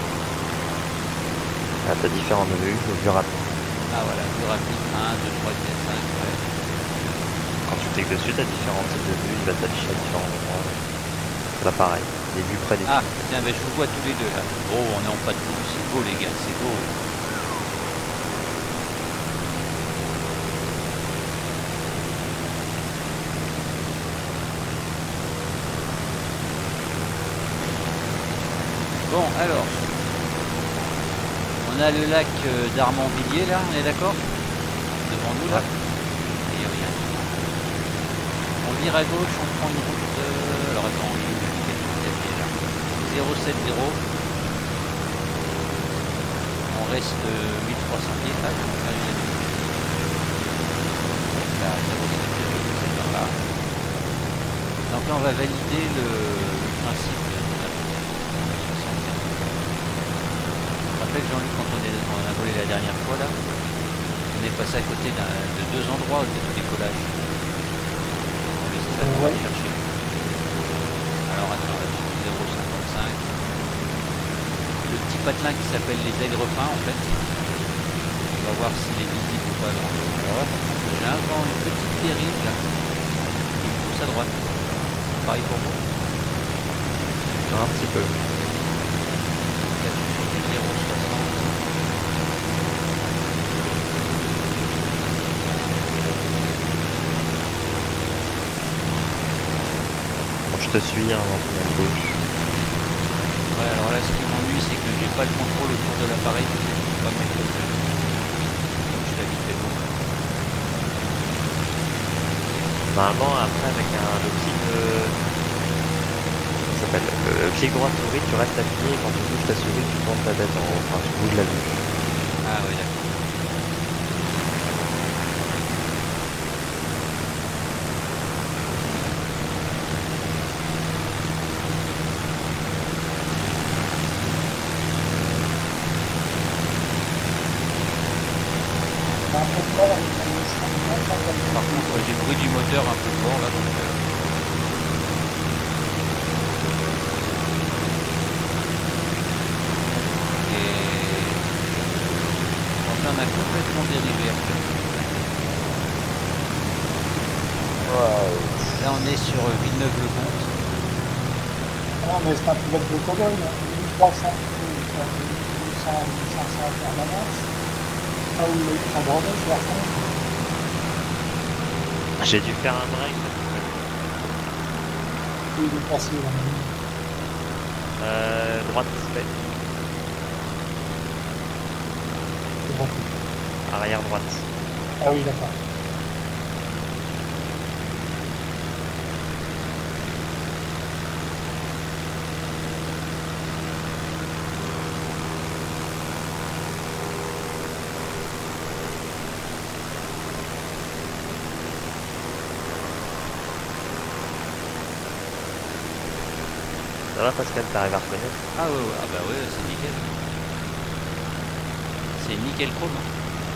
Là tu as différentes vues, de vue rapide. Ah voilà, vue rapide, un, deux, trois, quatre, cinq, ouais. Quand tu cliques dessus, tu as différents types de vues, il va t'afficher à différents endroits. C'est là pareil, les vues près des Ah, tiens, ben, je vous vois tous les deux là. Oh, on est en pas de boue, c'est beau les gars, c'est beau. Bon, alors, on a le lac euh, d'Armanvilliers là, on est d'accord? Devant nous là. Il n'y a rien. On vire à gauche, on prend une route. Euh... Alors attends, il est où là zéro sept zéro. On reste euh, mille trois cents pieds. Ah, non, là, il y a des- là, zéro sept zéro, c'est par là. Donc là, on va valider le, le principe de la soixante-quinze. Je me rappelle, Jean-Luc, quand on, est, on a volé la dernière fois là, on est passé à côté d'un- de deux endroits au décollage. On laisse ça pour aller chercher. Alors attends, là, zéro cinquante-cinq. Le petit patelin qui s'appelle les aigrepins en fait. On va voir s'il est visible ou pas. Alors là, j'ai un vent, une petite dérive là. Il me pousse à droite. Pareil pour vous. Un petit peu. zéro soixante. Bon, je te suis hein, dans ton aile gauche. Ouais, alors là, ce qui m'ennuie, c'est que j'ai pas le contrôle autour de l'appareil. Je peux pas mettre le jeu. Donc je l'habite fait bon. Normalement, après, avec un, le clic de... Comment ça s'appelle le, le clic droit de souris, tu restes appuyé et quand tu bouges ta souris, tu tournes ta tête en haut. Enfin, tu bouges la vue. Ah oui, d'accord. C'est un peu de mal avec la notion de montant comme ça. Par contre, ouais, j'ai le bruit du moteur un peu fort là, donc... Euh... Et... Enfin, on a complètement dérivé en fait. Là, on est sur euh, Villeneuve-le-Comte. Non, mais c'est un pilote de Cologne, hein. mille trois cents, mille cinq cents en permanence. Ah oui, il a eu son brevet, ce garçon. J'ai dû faire un break. Il est passé là. Euh, droite, fait. C'est bon. Arrière droite. Ah oui, d'accord. Ça va Pascal, t'arrives à reconnaître? Ah ouais, ouais, ah bah ouais, c'est nickel. C'est nickel chrome. Hein.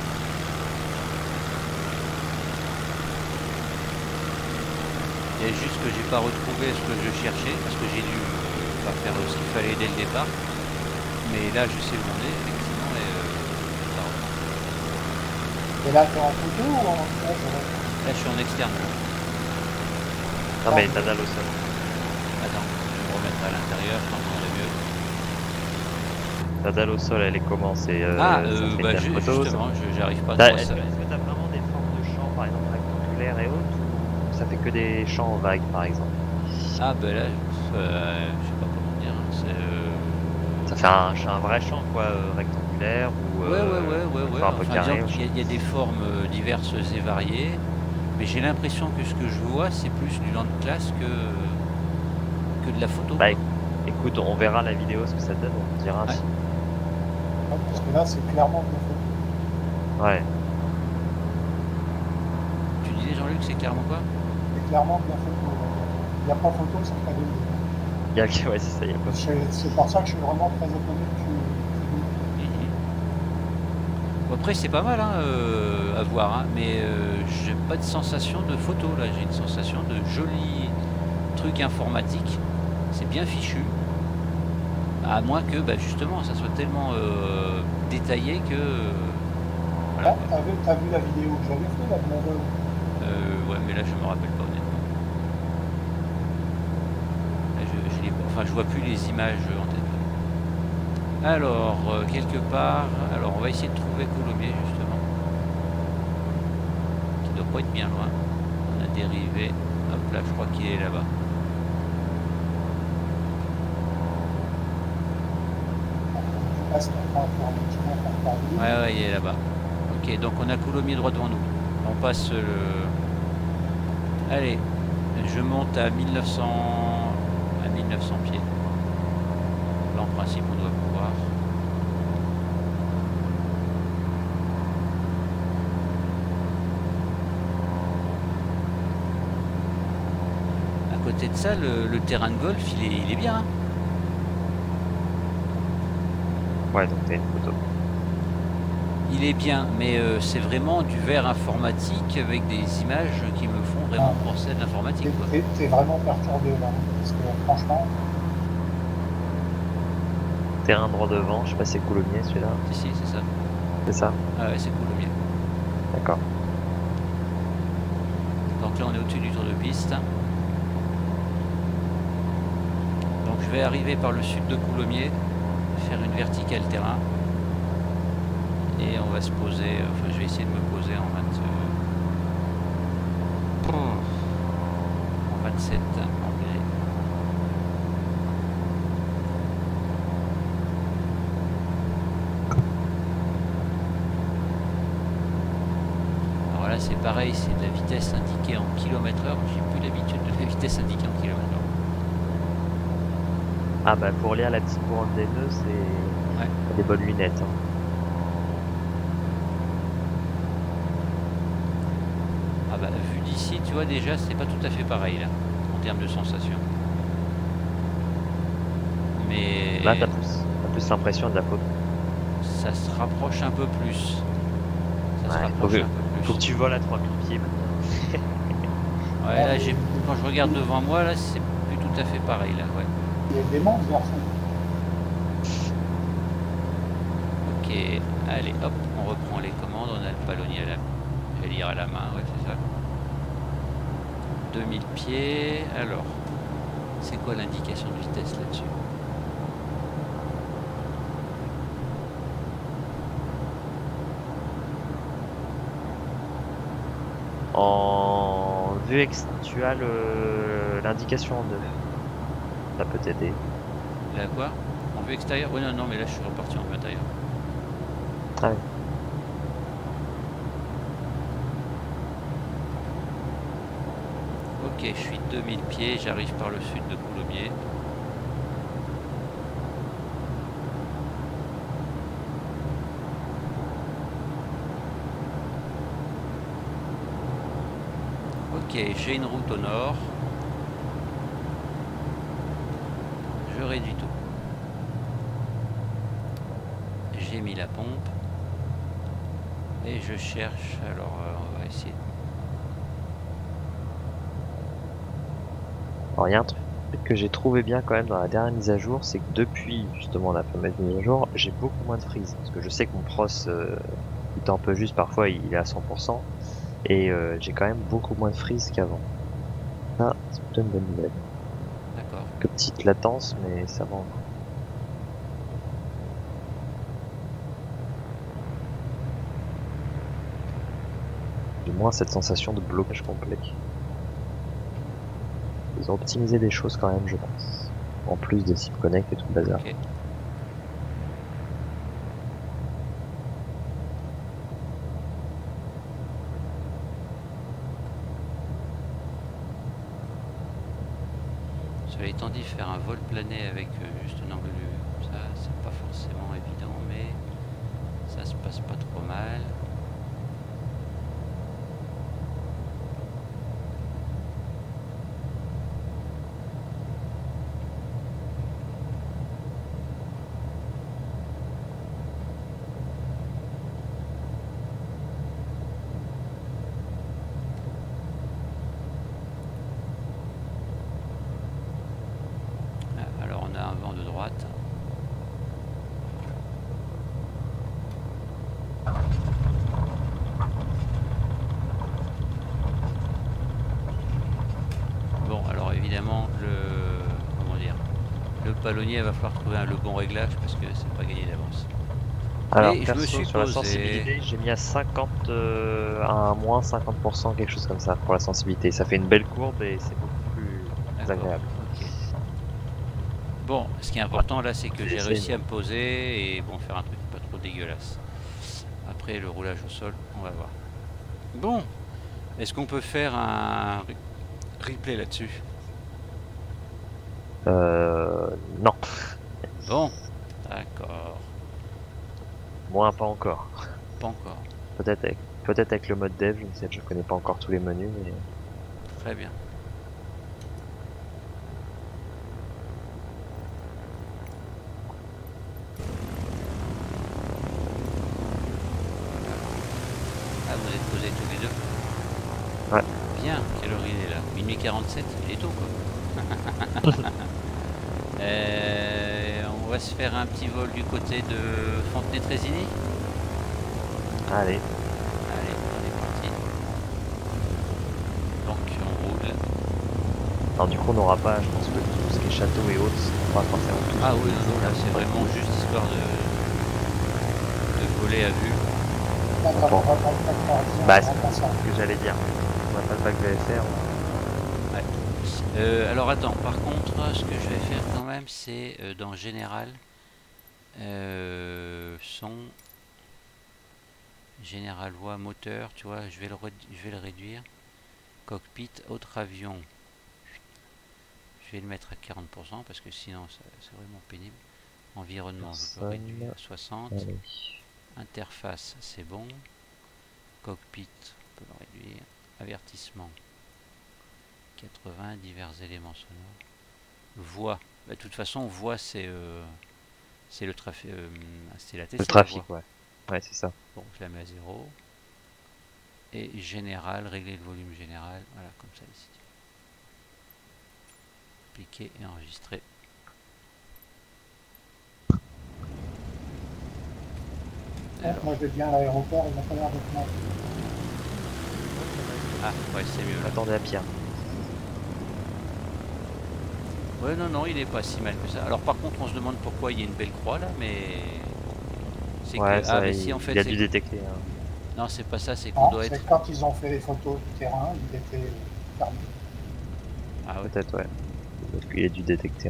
Il y a juste que j'ai pas retrouvé ce que je cherchais, parce que j'ai dû euh, pas faire ce qu'il fallait dès le départ. Mais là, je sais où on est, effectivement, et euh, ça reprend. Et là, t'es en photo ou en stage? Là, je suis en externe. Non mais t'as dalle au sol. Attends, je vais me remettre à l'intérieur, je t'entendrai mieux. Ta dalle au sol, elle est comment? C'est euh, Ah, ça euh, fait bah, de la ju- photo, justement, je- j'arrive pas T'as- trop à Est-ce ça. que est-ce que t'as vraiment des formes de champs, par exemple rectangulaires et autres, ou ça fait que des champs vagues, par exemple? Ah, bah là, euh, je sais pas comment dire. hein, C'est. euh, Ça fait un, un vrai champ, quoi, euh, rectangulaire ou Ouais, euh, ouais, ouais, ouais, ouais. enfin, un peu Enfin, carré. disons qu'il y, a- il y a des formes euh, diverses et variées, mais j'ai l'impression que ce que je vois, c'est plus du land class que, que de la photo. Bah, quoi. écoute, on verra la vidéo ce que ça donne, on te dira. Ouais. si- Ouais, parce que là, c'est clairement de la photo. Ouais. Tu disais, Jean-Luc, c'est clairement quoi? C'est clairement de la photo. Il n'y a pas photo sans pas de vidéo. Il y a, ouais, c'est ça, il y a pas. C'est c'est pour ça que je suis vraiment très étonné que tu. Mhm. Bon, après, c'est pas mal hein, euh, à voir, hein, mais euh, j'ai pas de sensation de photo là. J'ai une sensation de joli truc informatique. C'est bien fichu. À moins que, bah, justement, ça soit tellement euh, détaillé que. euh, voilà, Ah, quoi. t'as vu, t'as vu la vidéo que j'avais fait là de mon vol? Euh, ouais, mais là, je me rappelle pas honnêtement. Là, je, je, les- enfin, je vois plus les images en tête. Alors, euh, quelque part, alors on va essayer de trouver Coulommiers justement, qui doit pas être bien loin. On a dérivé. Hop là, je crois qu'il est là-bas. Tu passes ton temps à faire un petit peu pour faire vivre. Ouais, ouais, il est là-bas. Ok, donc on a Coulommiers droit devant nous. On passe le. Allez, je monte à mille neuf cents à mille neuf cents pieds. Là, en principe, on doit pouvoir. À côté de ça, le, le terrain de golf, il est, il est bien. hein. Ouais, donc t'as une photo. Il est bien, mais euh, c'est vraiment du verre informatique avec des images qui me font vraiment penser à de l'informatique. T'es- quoi. T'es t'es vraiment perturbé là. Parce que franchement, Terrain droit devant, je sais pas si c'est Coulommiers celui-là. Si, si, c'est ça. C'est ça? Ah ouais, c'est Coulommiers. D'accord. Donc là, on est au-dessus du tour de piste. Donc je vais arriver par le sud de Coulommiers, faire une verticale terrain. Et on va se poser, enfin je vais essayer de me poser en vingt, euh, en vingt-sept anglais. Alors là c'est pareil, c'est de la vitesse indiquée en kilomètres heure. J'ai plus l'habitude de la vitesse indiquée en kilomètres heure. Ah bah pour lire la petite couronne des nœuds, c'est Ouais. des bonnes lunettes. hein. Ah bah vu d'ici, tu vois déjà c'est pas tout à fait pareil là, en termes de sensation. Mais Là t'as plus, t'as plus l'impression de la photo. ça se rapproche un peu plus. Ça se Ouais, rapproche faut que- un peu Faut que plus. tu voles à trois mille pieds maintenant. Ouais, là, j'ai, quand je regarde devant moi, là, c'est plus tout à fait pareil, là, ouais. il y a des mondes, garçon. Ok, allez, hop, on reprend les commandes, on a le palonnier à la, je vais lire à la main, ouais, c'est ça. deux mille pieds, alors, c'est quoi l'indication de vitesse là-dessus? En vue ex, tu as le l'indication en deux. Ça peut t'aider. Là quoi? En vue extérieure? Oui non non mais là je suis reparti en vue intérieure. Ah oui. Ok, je suis deux mille pieds, j'arrive par le sud de Coulommiers. Ok, j'ai une route au nord. Je réduis tout. J'ai mis la pompe. Et je cherche, alors euh, on va essayer. Alors il y a un truc que j'ai trouvé bien quand même dans la dernière mise à jour, c'est que depuis justement la fameuse mise à jour, j'ai beaucoup moins de freeze. Parce que je sais que mon pros, euh, il est un peu juste parfois, il est à cent pour cent. Et euh, j'ai quand même beaucoup moins de freeze qu'avant. Ça, c'est plutôt une bonne nouvelle. D'accord. Que petite latence, mais ça va encore. J'ai moins cette sensation de blocage complet. Ils ont optimisé des choses quand même, je pense. En plus des SIP Connect et tout le bazar. Okay. Cela étant dit, faire un vol plané avec euh, juste un angle de vue comme ça, c'est pas forcément évident, mais ça se passe pas trop mal. Alors on a un vent de droite. Bon, alors évidemment, le comment dire, le palonnier va falloir trouver un, le bon réglage parce que c'est pas gagné d'avance. Alors, Et je perso, me suis sur la posé... sensibilité, j'ai mis à cinquante, euh, à moins cinquante pour cent, quelque chose comme ça, pour la sensibilité. Ça fait une belle courbe et c'est beaucoup plus agréable. Okay. Bon, ce qui est important là, c'est que j'ai réussi mais... à me poser et bon, faire un truc pas trop dégueulasse. Après, le roulage au sol, on va voir. Bon, est-ce qu'on peut faire un replay là-dessus? Euh... Non. Bon, d'accord. Moi, pas encore. Pas encore. Peut-être avec, peut-être avec le mode dev, je ne sais, je connais pas encore tous les menus, mais... Très bien. Ah, vous êtes posés tous les deux? Ouais. Bien, quelle heure il est là? Minuit quarante-sept, il est tôt quoi. euh, on va se faire un petit vol du côté de Fontenay-Trésigny. Allez. Allez, on est parti. Donc on roule. Alors du coup on n'aura pas, je pense que tout ce qui est château et autres, on va forcément tout. Ah oui, non, non, là c'est vraiment juste histoire de, de voler à vue. Bon. Bah c'est ce que j'allais dire. On va pas le pack V F R. Ouais. Euh, alors attends, par contre, ce que je vais faire quand même, c'est euh, dans Général, euh, son, Général voix, moteur, tu vois, je vais le, je vais le réduire. Cockpit, autre avion. Je vais le mettre à quarante pour cent parce que sinon c'est vraiment pénible. Environnement, je peux réduire à soixante. Allez. Interface, c'est bon. Cockpit, on peut le réduire. Avertissement, quatre-vingts. Divers éléments sonores. Voix, bah, de toute façon, voix c'est euh, c'est le trafic, euh, c'est la T C. Le trafic, ouais. Ouais, c'est ça. Bon, je la mets à zéro. Et général, régler le volume général, voilà, comme ça ici. Cliquer et enregistrer. Alors. Moi je vais bien à l'aéroport, il n'a pas l'air d'être mal. Ah ouais, c'est mieux là. Attendez à Pierre. Ouais, non, non, il est pas si mal que ça. Alors par contre, on se demande pourquoi il y a une belle croix là, mais c'est ouais, que ça, ah, mais il, si en fait il a dû détecter. Hein. Non, c'est pas ça, c'est qu'on Non, doit c'est être... quand ils ont fait les photos du terrain, il était fermé. Ah ouais. Peut-être, ouais. Parce qu'il a dû détecter. Hein.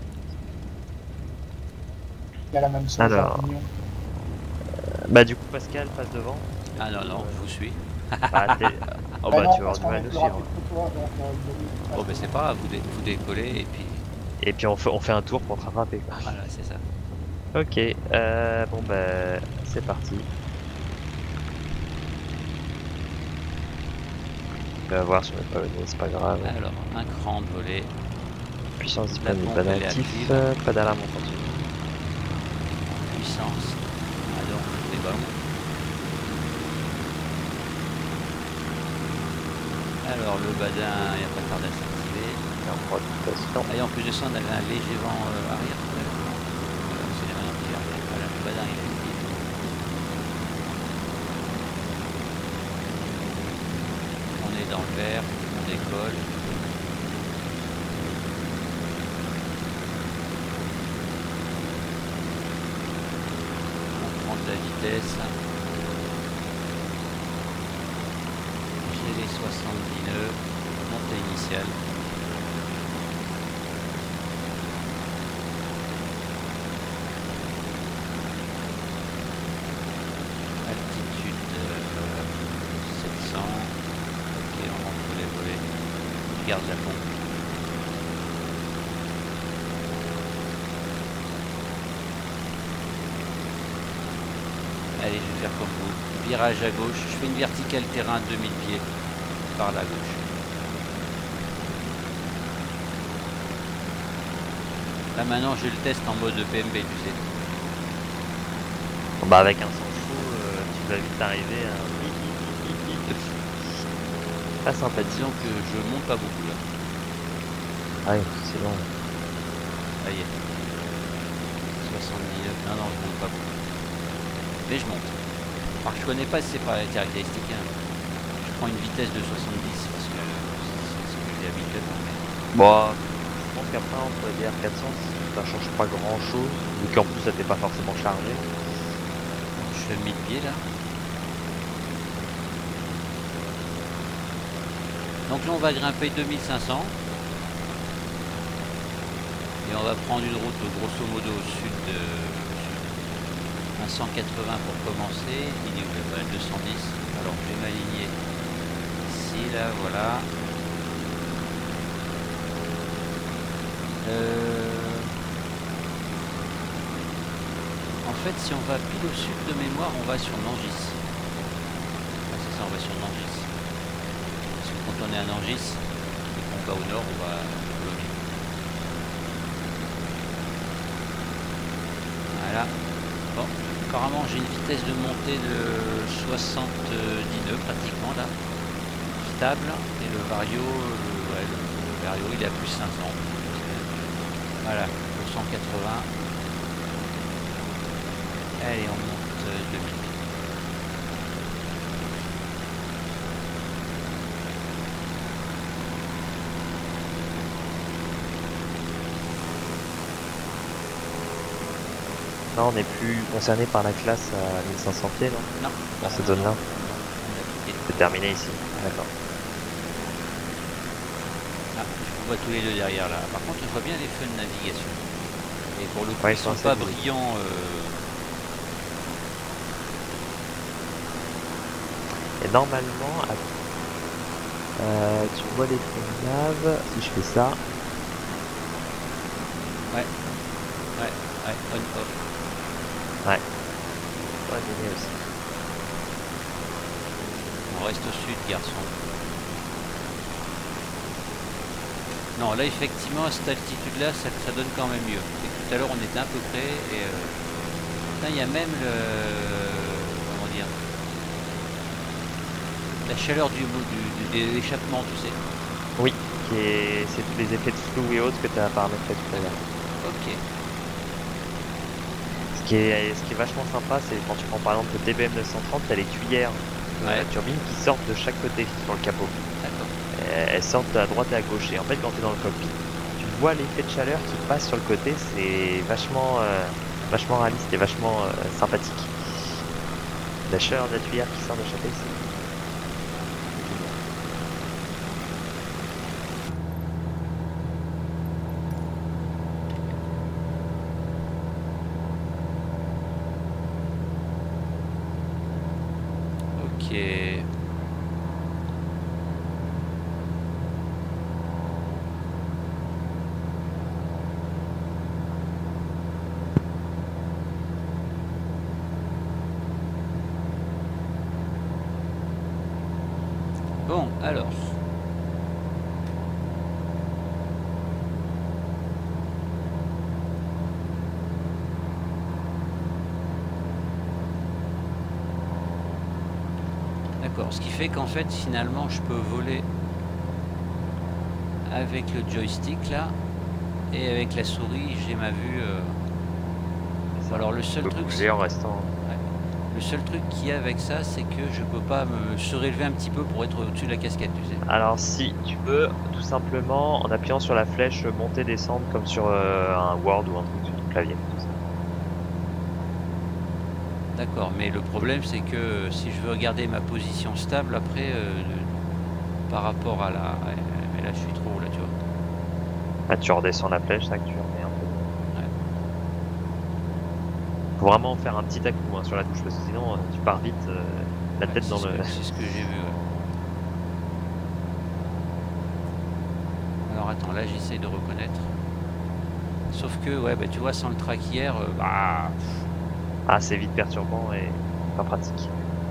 Il y a la même chose Alors. à Avignon. Bah du coup Pascal passe devant. Ah non, non, je vous suis. Bah, t'es- oh Bah bah non, tu vas avoir parce du qu'on est mal plus aussi. rapide Hein. que toi, donc euh, il Bon, ben c'est pas grave, vous, dé- vous décollez et puis... Et puis on fait, on fait un tour pour te rattraper. Quoi. Voilà, c'est ça. Ok, euh, bon bah c'est parti. On va voir si on est pas venu, c'est pas grave. Alors, un cran de volée. Puissance La disponible, pompe, pas elle est d'actif, active. euh, pas d'alarme, on continue. Puissance. Alors, les ballons. Alors, le badin, il n'y a pas tard à s'activer. Et en rotation. Et en plus de ça, on avait un léger vent euh, arrière. Voilà, c'est les rien qui arrière. Voilà, le badin, il est actif. On est dans le vert, on décolle. On prend de la vitesse. G D soixante-dix-neuf, montée initiale. Altitude euh, sept cents. Ok, on rentre les volets. On garde la pompe. Allez, je vais faire comme vous. Virage à gauche. Je fais une verticale terrain deux mille pieds par la gauche. Là maintenant, je le teste en mode P M B, tu sais. Bon, bah avec un sang chaud, euh, tu vas vite arriver à... Pas sympathique. Disons que je monte pas beaucoup là. Ah oui, c'est long. Ça y est. soixante-dix-neuf. Non, non, je monte pas beaucoup. Mais je monte. Alors je connais pas si c'est pas les caractéristiques. Hein. Je prends une vitesse de soixante-dix parce que c'est ce que j'ai habituellement. Bon, je pense qu'après entre les R quatre cents, ça change pas grand chose. Vu qu'en plus ça t'est pas forcément chargé. Je fais mille pieds là. Donc là on va grimper deux mille cinq cents. Et on va prendre une route grosso modo au sud de un cent quatre-vingts pour commencer. Il est où le deux cent dix. Alors je vais m'aligner ici, là, voilà. Euh... En fait, si on va pile au sud de mémoire, on va sur Nangis. Ah, c'est ça, on va sur Nangis. Parce que quand on est à Nangis et qu'on va au nord, on va au Lomé. Voilà. Bon, apparemment j'ai une vitesse de montée de soixante-dix-neuf pratiquement là. Stable. Et le vario, le, ouais, le, le vario il est à plus cinq cents. Voilà, pour cent quatre-vingts. Allez, on monte deux mille. Là on n'est plus concerné par la classe à mille cinq cents pieds, non? Non. Dans cette zone-là. Et- C'est terminé ici. D'accord. Ah, on voit tous les deux derrière là. Par contre, on voit bien les feux de navigation. Et pour le coup, Ouais, ils ils sont sont pas assez brillants. euh, Et normalement, à- euh, tu vois les feux nav, si je fais ça, Ouais, ouais, on off. ouais, donner aussi. On reste au sud, garçon. Non, là effectivement à cette altitude là, ça, ça donne quand même mieux. Et tout à l'heure on était un peu près et euh, là il y a même le comment dire la chaleur du, du, du de l'échappement, tu sais. Oui, qui est, c'est tous les effets de flou et autres que tu as paramétré tout à l'heure. Ok. Ce qui est, ce qui est vachement sympa, c'est quand tu prends par exemple le T B M neuf cent trente, tu as les tuyères de Ouais. la turbine qui sortent de chaque côté sur le capot. D'accord. Euh, Elles sortent à droite et à gauche. Et en fait, quand tu es dans le cockpit, tu vois l'effet de chaleur qui passe sur le côté. C'est vachement, euh, vachement réaliste et vachement euh, sympathique. La chaleur de la tuyère qui sort de chaque ici. Ok. Bon, alors. D'accord, ce qui fait qu'en fait, finalement, je peux voler avec le joystick là, et avec la souris, j'ai ma vue. Euh... Alors le seul truc, bouger en restant. Le seul truc qu'il y a avec ça, c'est que je peux pas me surélever un petit peu pour être au-dessus de la casquette, tu sais. Alors si, tu peux tout simplement en appuyant sur la flèche monter, descendre comme sur euh, un Word ou un truc sur ton clavier. D'accord, mais le problème c'est que si je veux garder ma position stable après, euh, le... par rapport à la... Mais là je suis trop haut là, tu vois. Ah, tu redescends la flèche, ça que tu remets un peu. Faut vraiment faire un petit à-coup hein, sur la touche parce que sinon tu pars vite euh, la ouais, tête dans le... C'est ce que j'ai vu. Ouais. Alors attends, là j'essaye de reconnaître. Sauf que, ouais, bah tu vois, sans le traquière, euh, bah... Ah, c'est vite perturbant et pas pratique.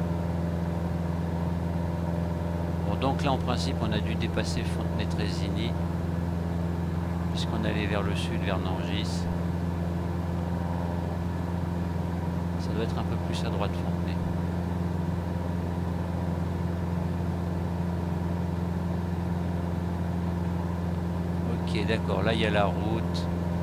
Bon, donc là en principe on a dû dépasser Fontenay-Trésigny puisqu'on allait vers le sud, vers Nangis. Ça doit être un peu plus à droite Fontenay. Ok, d'accord, là il y a la route.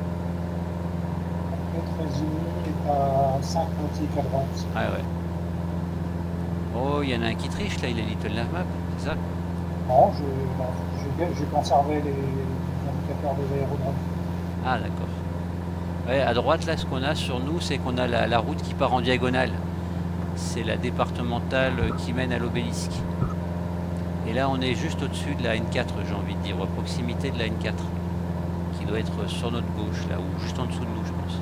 Trésigny est à cinq nautiques à droite. Ah ouais. Oh, il y en a un qui triche là, il a Little Navmap, c'est ça? Non, j'ai conservé les indicateurs des aérodromes. Ah d'accord. Ouais, à droite là, ce qu'on a sur nous, c'est qu'on a la, la route qui part en diagonale. C'est la départementale qui mène à l'obélisque. Et là, on est juste au-dessus de la N quatre, j'ai envie de dire, à proximité de la N quatre, qui doit être sur notre gauche, là, ou juste en dessous de nous, je pense.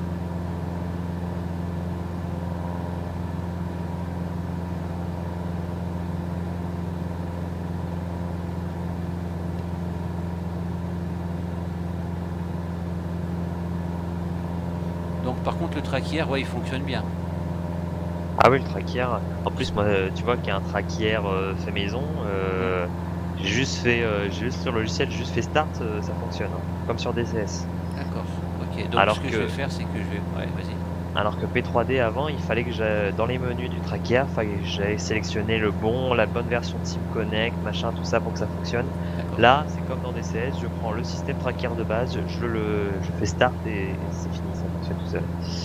Donc, par contre, le traquière, ouais, il fonctionne bien. Ah oui, le traquière. En plus, moi, tu vois qu'il y a un traquière euh, fait maison. Euh, j'ai juste fait, euh, juste sur le logiciel, j'ai juste fait start, euh, ça fonctionne, hein, comme sur D C S. D'accord. Ok. Donc, alors ce que, que je vais faire, c'est que je vais. Ouais, vas-y. Alors que P trois D avant, il fallait que j'aille dans les menus du traquière, il fallait que j'aille sélectionner le bon, la bonne version de Team Connect, machin, tout ça pour que ça fonctionne. Là, c'est comme dans D C S, je prends le système traquière de base, je le, je fais start et c'est fini, ça fonctionne tout seul.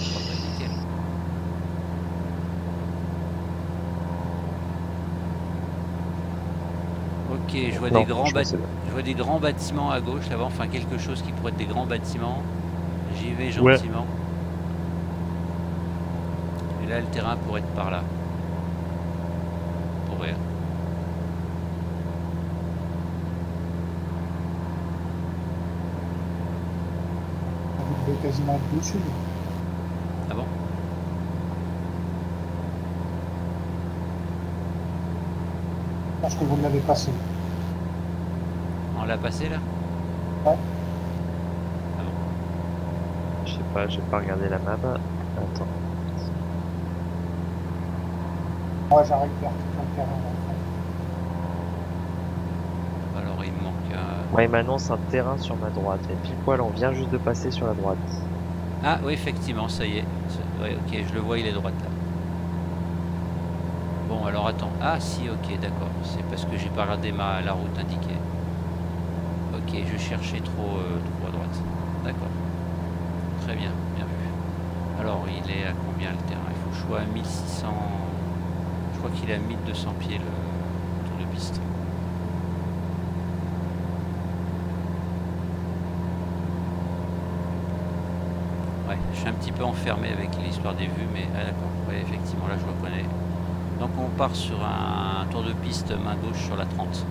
Ok, je vois, non, des grands je vois des grands bâtiments à gauche là-bas, enfin quelque chose qui pourrait être des grands bâtiments. J'y vais gentiment. Ouais. Et là, le terrain pourrait être par là. Pourrait. Vous devez quasiment être dessus. Ah bon? Je pense que vous l'avez passé. On l'a passé là? Ouais. Ah bon? Je sais pas, j'ai pas regardé la map. Attends. Moi j'arrive vers tout le terrain. Alors il me manque un... Ouais, il m'annonce un terrain sur ma droite. Et pile poil, on vient juste de passer sur la droite. Ah oui, effectivement, ça y est. Ouais, ok, je le vois, il est droite là. Bon, alors attends. Ah si, ok, d'accord. C'est parce que j'ai pas regardé ma, la route indiquée. Ok, je cherchais trop, euh, trop à droite. D'accord. Très bien, bien vu. Alors, il est à combien le terrain? Il faut que je sois à mille six cents... Je crois qu'il est à mille deux cents pieds le tour de piste. Ouais, je suis un petit peu enfermé avec l'histoire des vues, mais ah, d'accord. Ouais, effectivement, là je reconnais. Donc on part sur un tour de piste main gauche sur la trente.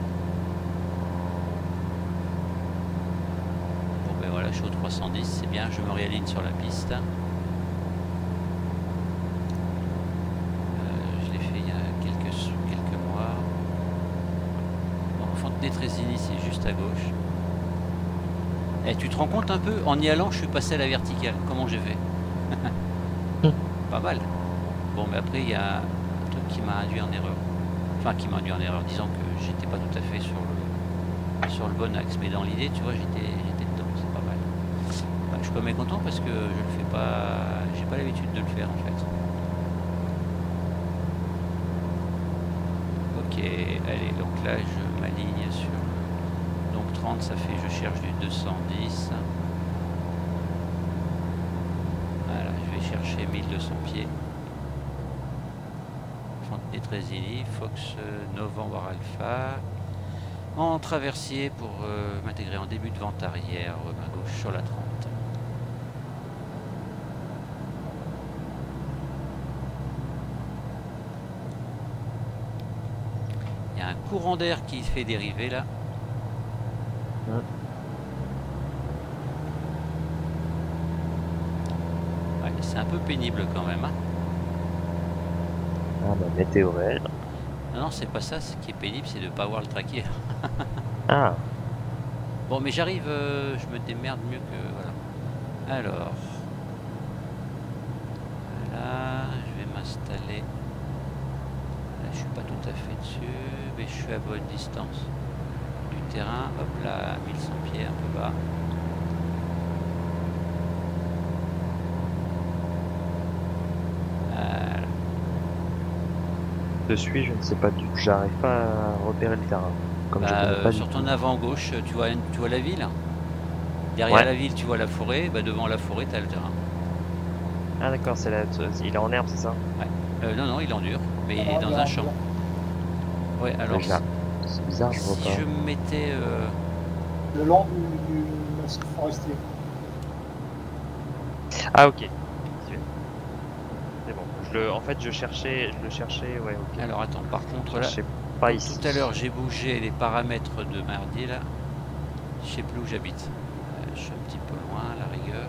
Bon ben voilà, je suis au trois cent dix, c'est bien, je me réaligne sur la piste. Euh, je l'ai fait il y a quelques, quelques mois. Bon, Fontenay-Trésigny, c'est juste à gauche. Et tu te rends compte un peu, en y allant, je suis passé à la verticale. Comment j'ai fait? Pas mal. Bon, mais après, il y a un truc qui m'a induit en erreur. Enfin, qui m'a induit en erreur, disant que j'étais pas tout à fait sur le, sur le bon axe. Mais dans l'idée, tu vois, j'étais dedans, c'est pas mal. Bah, je suis pas mécontent parce que je le fais pas... J'ai pas l'habitude de le faire, en fait. Ok, allez, donc là, je m'aligne sur... Donc trente, ça fait, je cherche du deux cent dix. Voilà, je vais chercher mille deux cents pieds. Fontenay-Trésigny, Fox Novembre Alpha. En traversier pour euh, m'intégrer en début de vente arrière, euh, main gauche sur la trente. Il y a un courant d'air qui fait dériver là. Ouais, c'est un peu pénible quand même. Hein. Ah bah météo réel. Non, non, c'est pas ça. Ce qui est pénible, c'est de ne pas avoir le traquier. Ah. Bon, mais j'arrive, euh, je me démerde mieux que... Voilà. Alors... Voilà, je vais m'installer. Là, je suis pas tout à fait dessus, mais je suis à bonne distance du terrain. Hop là, mille cent pieds, un peu bas. Voilà. Je suis, je ne sais pas du tout, j'arrive pas à repérer le terrain. Comme Bah, je connais pas euh, du sur ton tout. avant gauche, tu vois, tu vois la ville. Derrière Ouais. la ville, tu vois la forêt. Bah, devant la forêt, tu as le terrain. Ah d'accord, c'est là, il est en herbe, c'est ça? Euh, non, non, il en dure, mais il Ah, est dans il un en champ. dure. Ouais, alors, Mais là, c'est bizarre, je vois si pas. je me mettais... euh, Le long du, du massif forestier. Ah ok. C'est bon. Je le, en fait, je cherchais, je le cherchais, ouais, ok. Alors, attends, par contre, Je là, sais pas comme ici. tout à l'heure, j'ai bougé les paramètres de mardi, là. Je sais plus où j'habite. Euh, je suis un petit peu loin, à la rigueur.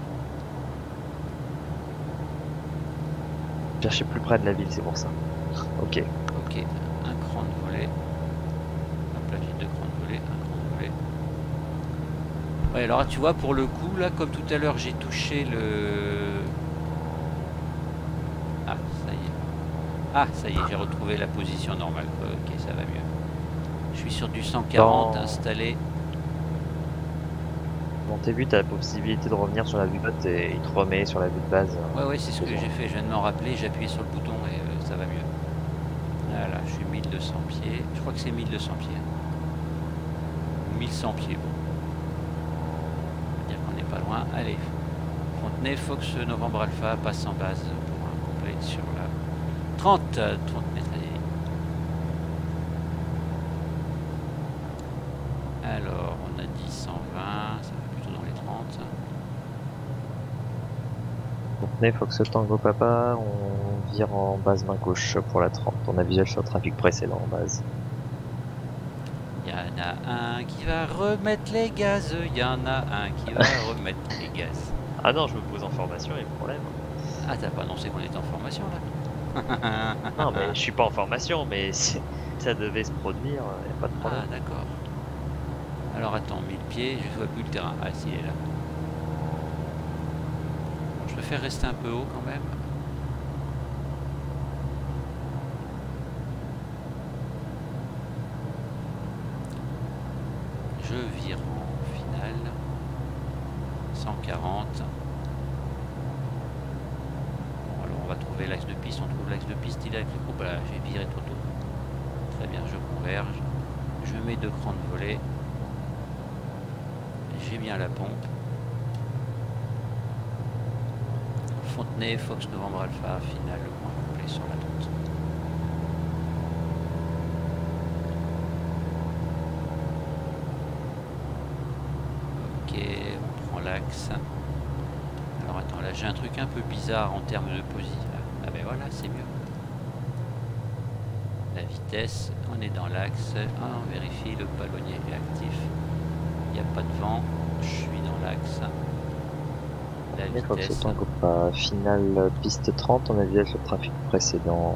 Je cherchais plus près de la ville, c'est pour ça. Ok. Ok, un cran de volet. Hop là, j'ai deux crans de volet, un cran de volet. Ouais, alors tu vois, pour le coup, là, comme tout à l'heure, j'ai touché le... Ah, ça y est. Ah, ça y est, j'ai retrouvé la position normale. Ok, ça va mieux. Je suis sur du cent quarante Dans- installé. Dans tes vues, tu as la possibilité de revenir sur la vue haute et il te remet sur la vue de base. Ouais, ouais, c'est ce que j'ai fait. Je viens de m'en rappeler. J'ai appuyé sur le bouton et euh, ça va mieux. Voilà, je suis mille deux cents pieds. Je crois que c'est mille deux cents pieds. mille cent pieds, bon. On va dire qu'on n'est pas loin. Allez. Fontenay, Fox Novembre Alpha passe en base pour un complet sur la trente. trente mètres. Alors, on a dit cent vingt. Ça va plutôt dans les trente. Fontenay, Fox Tango Papa, on vire en base main gauche pour la trente. On a visuel sur le trafic précédent en base. Il y en a un qui va remettre les gaz. Il y en a un qui va remettre les gaz. Ah non, je me pose en formation, il y a problème. Ah, t'as pas annoncé qu'on était en formation là? Non, mais je suis pas en formation, mais si ça devait se produire, il n'y a pas de Ah, problème. d'accord. Alors attends, mille pieds, je vois plus le terrain. Ah, si, il est là. Bon, je préfère rester un peu haut quand même. Je vire en finale. cent quarante. Bon, alors on va trouver l'axe de piste. On trouve l'axe de piste, il est avec le groupe. Voilà, j'ai viré trop tôt. Très bien, je converge. Je mets deux crans de volet. J'ai bien la pompe. Fontenay, Fox Novembre Alpha, finale, le point complet sur la trente. Ok, on prend l'axe. Alors attends, là j'ai un truc un peu bizarre en termes de position. Ah ben voilà, c'est mieux. La vitesse, on est dans l'axe. Ah, on vérifie, le palonnier est actif. Il n'y a pas de vent. Je suis dans l'axe. La Il faut que ce vitesse. Tango pas finale piste trente, on a vu avec le trafic précédent.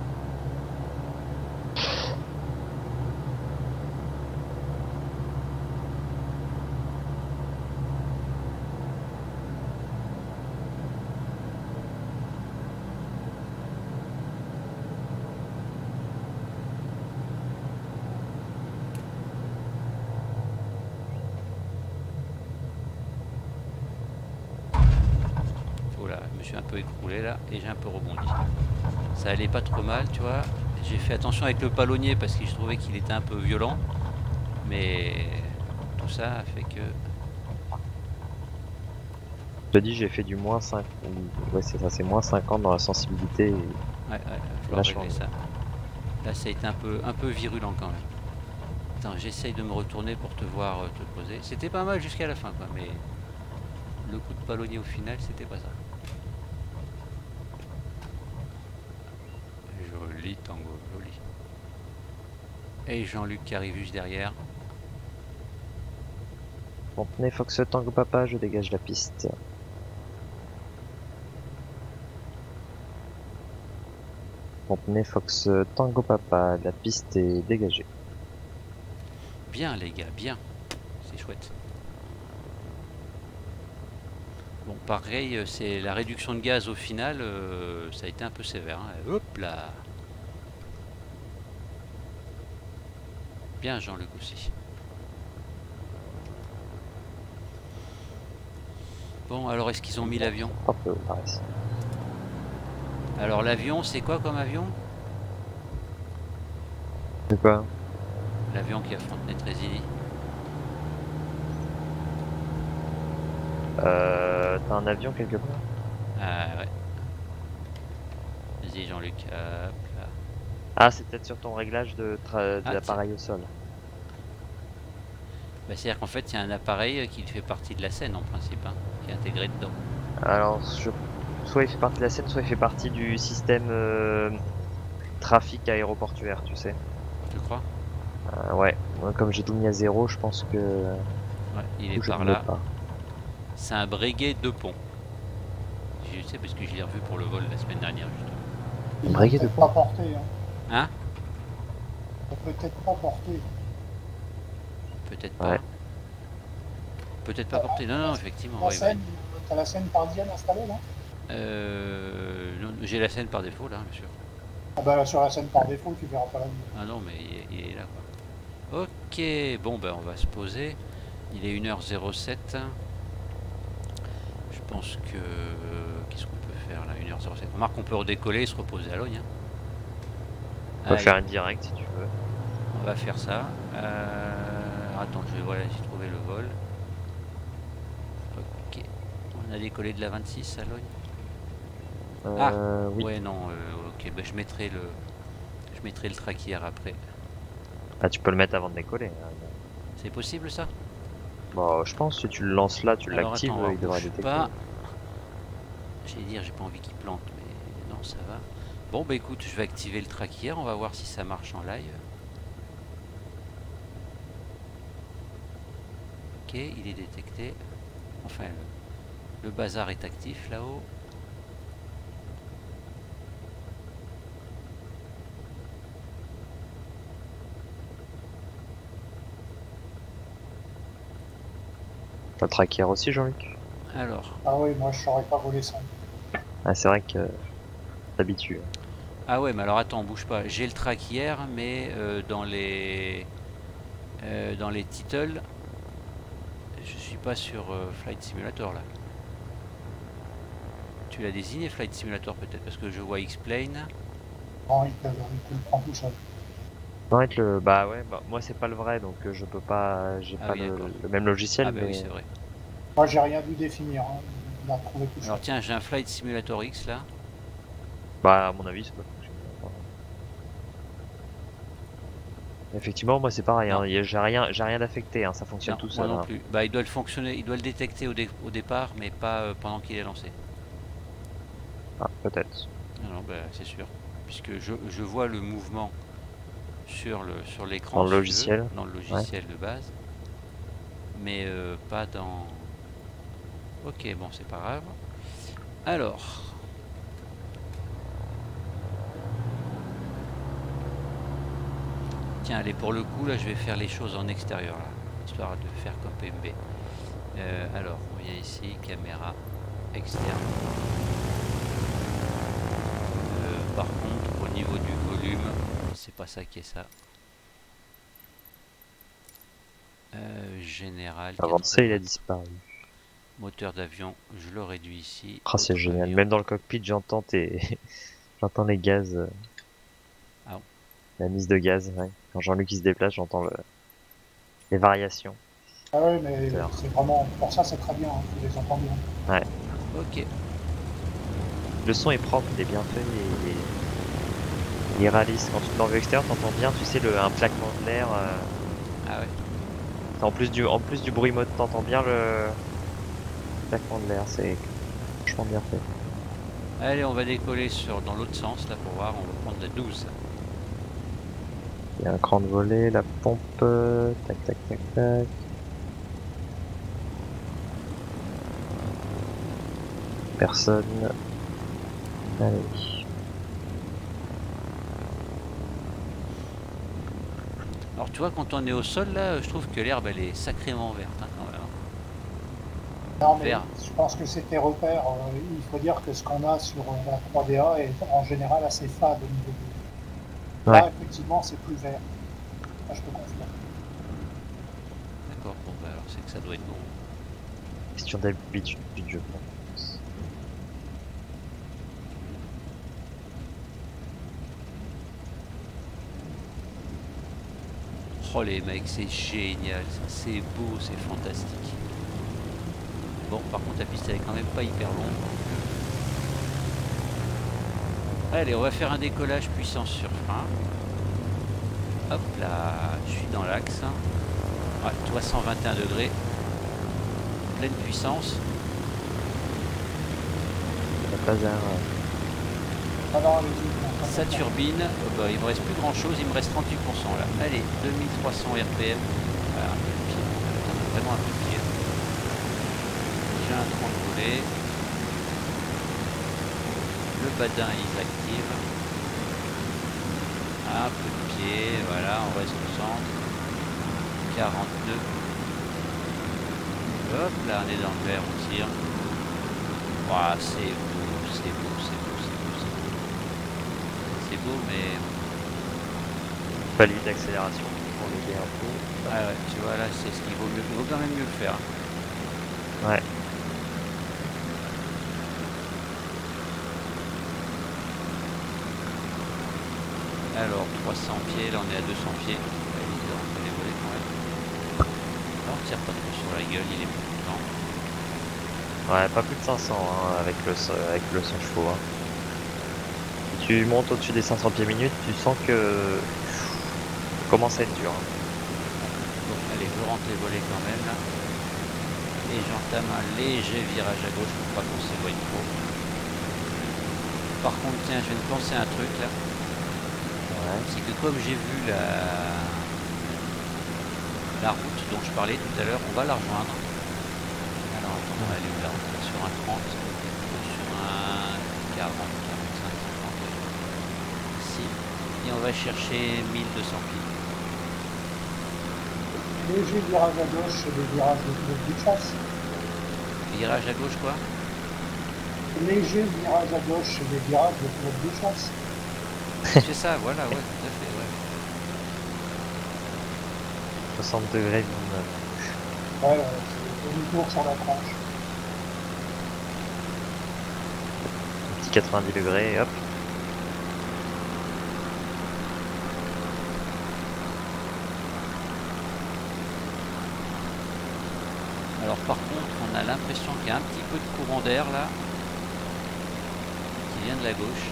Je suis un peu écroulé là et j'ai un peu rebondi. Ça allait pas trop mal, tu vois. J'ai fait attention avec le palonnier parce que je trouvais qu'il était un peu violent. Mais tout ça a fait que... Je te dis, j'ai fait du moins cinq. Ouais, c'est ça, c'est moins cinquante dans la sensibilité. Et... Ouais, ouais, je dois régler ça. Là, ça a été un peu, un peu virulent quand même. Attends, j'essaye de me retourner pour te voir te poser. C'était pas mal jusqu'à la fin, quoi, mais le coup de palonnier au final, c'était pas ça. Joli Tango, joli. Et Jean-Luc qui arrive juste derrière. Fontenay, Fox Tango Papa, je dégage la piste. Fontenay, Fox Tango Papa, la piste est dégagée. Bien les gars, bien. C'est chouette. Bon, pareil, c'est la réduction de gaz au final, euh, ça a été un peu sévère. Hein. Hop là. Bien Jean-Luc aussi. Bon, alors est-ce qu'ils ont mis l'avion? Un peu, pareil. Alors l'avion, c'est quoi comme avion? C'est quoi? L'avion qui affronte Netrezili. Euh... T'as un avion quelque part? Ah ouais. Vas-y Jean-Luc. Hop là. Ah, c'est peut-être sur ton réglage de, de Ah, l'appareil au sol. Bah, c'est-à-dire qu'en fait, il y a un appareil qui fait partie de la scène en principe, hein, qui est intégré dedans. Alors, je... soit il fait partie de la scène, soit il fait partie du système euh, trafic aéroportuaire, tu sais. Tu crois? Euh, ouais, moi, comme j'ai tout mis à zéro, je pense que... Ouais, il est je par ne l'ai là. pas. C'est un Breguet de pont. Je sais parce que je l'ai revu pour le vol la semaine dernière justement. Il Breguet peut de pas porter. Hein. Hein? Il peut peut-être pas porter. Peut-être pas. Ouais. Peut-être pas porter. Non, non, effectivement. La Oui, scène, t'as la scène parisienne installée là? Euh, non, j'ai la scène par défaut là, bien sûr. Ah bah sur la scène par défaut, tu verras pas la nuit. Ah non, mais il est, il est là quoi. Ok, bon ben on va se poser. Il est une heure zéro sept. Je pense que... Qu'est-ce qu'on peut faire là, une heure zéro sept? Remarque qu'on peut redécoller et se reposer à Logne. Hein. On peut Allez, faire une directe si tu veux. on va faire ça. Euh, attends, je vais voilà, j'ai trouvé le vol. Ok. On a décollé de la vingt-six à Logne. Euh, ah oui. ouais non, euh, ok, ben je mettrai le... Je mettrai le traquière après. Ah, tu peux le mettre avant de décoller. Hein. C'est possible ça? Bon, je pense que si tu le lances là, tu Alors l'actives, attends, il devrait bouge détecter. pas. J'allais dire, j'ai pas envie qu'il plante, mais non, ça va. Bon, bah écoute, je vais activer le traquière, on va voir si ça marche en live. Ok, il est détecté. Enfin, le, le bazar est actif là-haut. T'as le traquière aussi, Jean-Luc? Alors. Ah oui, moi je saurais pas voler sans. Ah, c'est vrai que t'habitues. Ah ouais, mais alors attends, bouge pas. J'ai le traquière, mais euh, dans les euh, dans les titles, je suis pas sur euh, Flight Simulator là. Tu l'as désigné Flight Simulator peut-être parce que je vois X-Plane. Non, il te, il te le prend tout seul. Non, être le... Bah ouais, bah, moi c'est pas le vrai, donc euh, je peux pas... J'ai Ah pas oui, le, d'accord. le même logiciel, Ah bah mais... oui, c'est vrai. Moi j'ai rien dû définir. Hein. Il a trouvé tout seul. Alors tiens, j'ai un Flight Simulator X là. Bah à mon avis, ça doit fonctionner. Effectivement, moi c'est pareil, hein. J'ai rien, j'ai rien d'affecté, hein. Ça fonctionne Non, tout moi seul. non Hein. plus. Bah il doit le fonctionner, il doit le détecter au, dé au départ, mais pas euh, pendant qu'il est lancé. Ah, peut-être. Non, non, bah, c'est sûr. Puisque je, je vois le mouvement sur le sur l'écran. Dans le si tu veux, logiciel. dans le logiciel de base. Mais euh, pas dans... Ok, bon, c'est pas grave. Alors... Tiens, allez, pour le coup, là, je vais faire les choses en extérieur, là, histoire de faire comme P M B. Euh, alors, on vient ici, caméra externe. Euh, par contre, au niveau du volume, c'est pas ça qui est ça. Euh, général. Avancé, il a disparu. Moteur d'avion, je le réduis ici. Ah, c'est génial. Même dans le cockpit, j'entends tes... j'entends les gaz. euh, Ah bon. La mise de gaz, ouais. Quand Jean-Luc il se déplace, j'entends le... les variations. Ah oui, mais Alors. c'est vraiment, pour ça c'est très bien, hein, tu les entends bien. Ouais. Ok. Le son est propre, il est bien fait, et il est, il est réaliste. Quand tu te mets en vue extérieure, t'entends bien, tu sais, le... un claquement de l'air. euh, Ah ouais. En plus du, en plus du bruit mode, t'entends bien le claquement de l'air, c'est franchement bien fait. Allez, on va décoller sur dans l'autre sens là pour voir. On va prendre la douze. Il y a un cran de volée, la pompe, euh, tac tac tac tac. Personne. Allez. Alors tu vois, quand on est au sol là, je trouve que l'herbe elle est sacrément verte hein, quand même. Non, mais Vert. je pense que c'est tes repères. Euh, il faut dire que ce qu'on a sur euh, la trois D A est en général assez fade au niveau de... Là, Ouais. effectivement, c'est plus vert. Ça, je peux confirmer. D'accord, bon bah alors c'est que ça doit être bon. Question d'habitude, je pense. Oh les mecs, c'est génial, ça, c'est beau, c'est fantastique. Bon, par contre la piste elle est quand même pas hyper longue. Allez, on va faire un décollage puissance sur frein. Hop là, je suis dans l'axe. Ouais, trois cent vingt et un degrés. Pleine puissance. La pas un... Ah non, allez-y. Ça turbine. Oh bah, il me reste plus grand chose, il me reste trente-huit pour cent là. Allez, deux mille trois cents R P M. Voilà, un peu de pied. Vraiment un peu de pied. J'ai un tronc de volet. Le badin il s'active. Un peu de pied, voilà, on reste au centre. quarante-deux. Hop, là on est dans le vert, on tire. Ouah, c'est beau, c'est beau, c'est beau, c'est beau, c'est beau. C'est beau, mais... Pas limite d'accélération pour l'aider un peu. Ah ouais, tu vois, là c'est ce qu'il vaut mieux, il vaut quand même mieux le faire. Ouais. Alors, trois cents pieds, là on est à deux cents pieds. On va éviter de rentrer les volets quand même. Là, on tire pas trop sur la gueule, il est plus temps. Ouais, pas plus de cinq cents hein, avec le avec le cent chevaux. Hein. Si tu montes au-dessus des cinq cents pieds minutes, tu sens que ça commence à être dur. Hein. Donc, allez, je rentre les volets quand même là. Et j'entame un léger virage à gauche pour pas qu'on s'éloigne trop. Par contre, tiens, je viens de penser à un truc là. Ouais. C'est que comme j'ai vu la... la route dont je parlais tout à l'heure, on va la rejoindre. Alors attends, elle est où là? Sur un trente, sur un quarante, quarante-cinq, cinquante. Ici. Et on va chercher mille deux cents pieds. Léger virage à gauche, c'est des virages de de bout de chasse. Virage à gauche quoi? Léger virage à gauche, c'est des virages de de bout de chasse. C'est ça, voilà, ouais, tout à fait, ouais. soixante degrés. Ouais, ouais, c'est demi-tour sur la tranche. Un petit quatre-vingt-dix degrés, hop. Alors par contre, on a l'impression qu'il y a un petit peu de courant d'air là, qui vient de la gauche.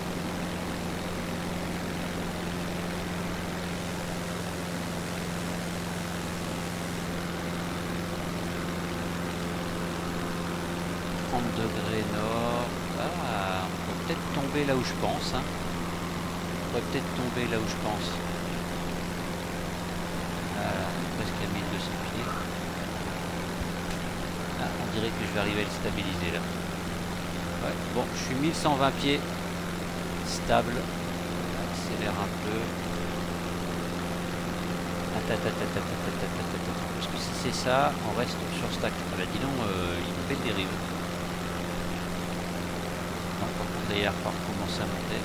trente degrés nord. Ah, on peut peut-être tomber là où je pense. Hein. On pourrait peut-être tomber là où je pense. On dirait que je vais arriver à le stabiliser là. Ouais, bon, je suis mille cent vingt pieds stable. Accélère un peu. Attends, attends, attends, attends, attends, attends, attends. Parce que si c'est ça, on reste sur stack. Ah bah dis donc, euh, il me fait le dérive. Non, par contre, d'ailleurs, par commencer à monter.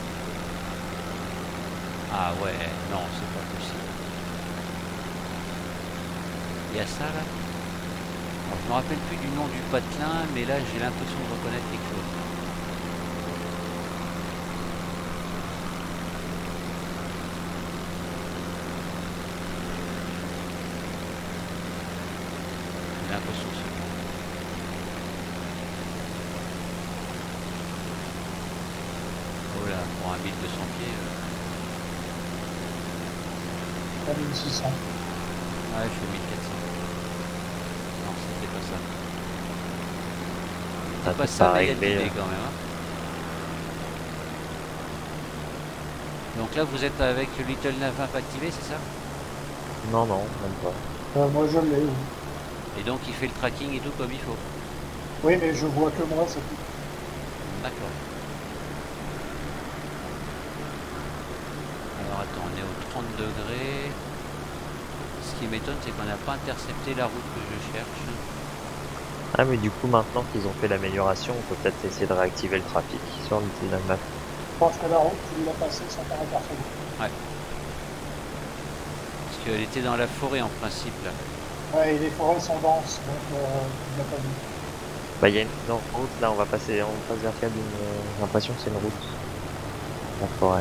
Ah ouais, non, c'est pas possible. Il y a ça là. Alors, je me rappelle plus du nom du patelin, mais là j'ai l'impression de reconnaître quelque chose. J'ai l'impression que c'est bon. Oh là, pour un mille deux cents pieds. Euh... mille six cents. Ouais, je fais mille quatre cents. Non, c'était pas ça. C'était pas ça, mais il y a de l'idée quand même. Hein. Donc là, vous êtes avec le Little Nav activé, c'est ça? Non, non, même pas. Euh, moi je l'ai, oui. Et donc il fait le tracking et tout comme il faut. Oui, mais je vois que moi, c'est tout. D'accord. Alors attends, on est au trente degrés. Ce qui m'étonne, c'est qu'on n'a pas intercepté la route que je cherche. Ah, mais du coup, maintenant qu'ils ont fait l'amélioration, on peut peut-être essayer de réactiver le trafic sur le Little Map. Je pense que la route, tu l'as passée sans faire apercevoir. Ouais. Parce qu'elle était dans la forêt en principe là. Ouais, et les forêts sont denses, donc euh, tu l'as pas vu. Bah, il y a une non, route, là, on va passer, on passe vers Cabine. Euh, j'ai l'impression que c'est une route en forêt.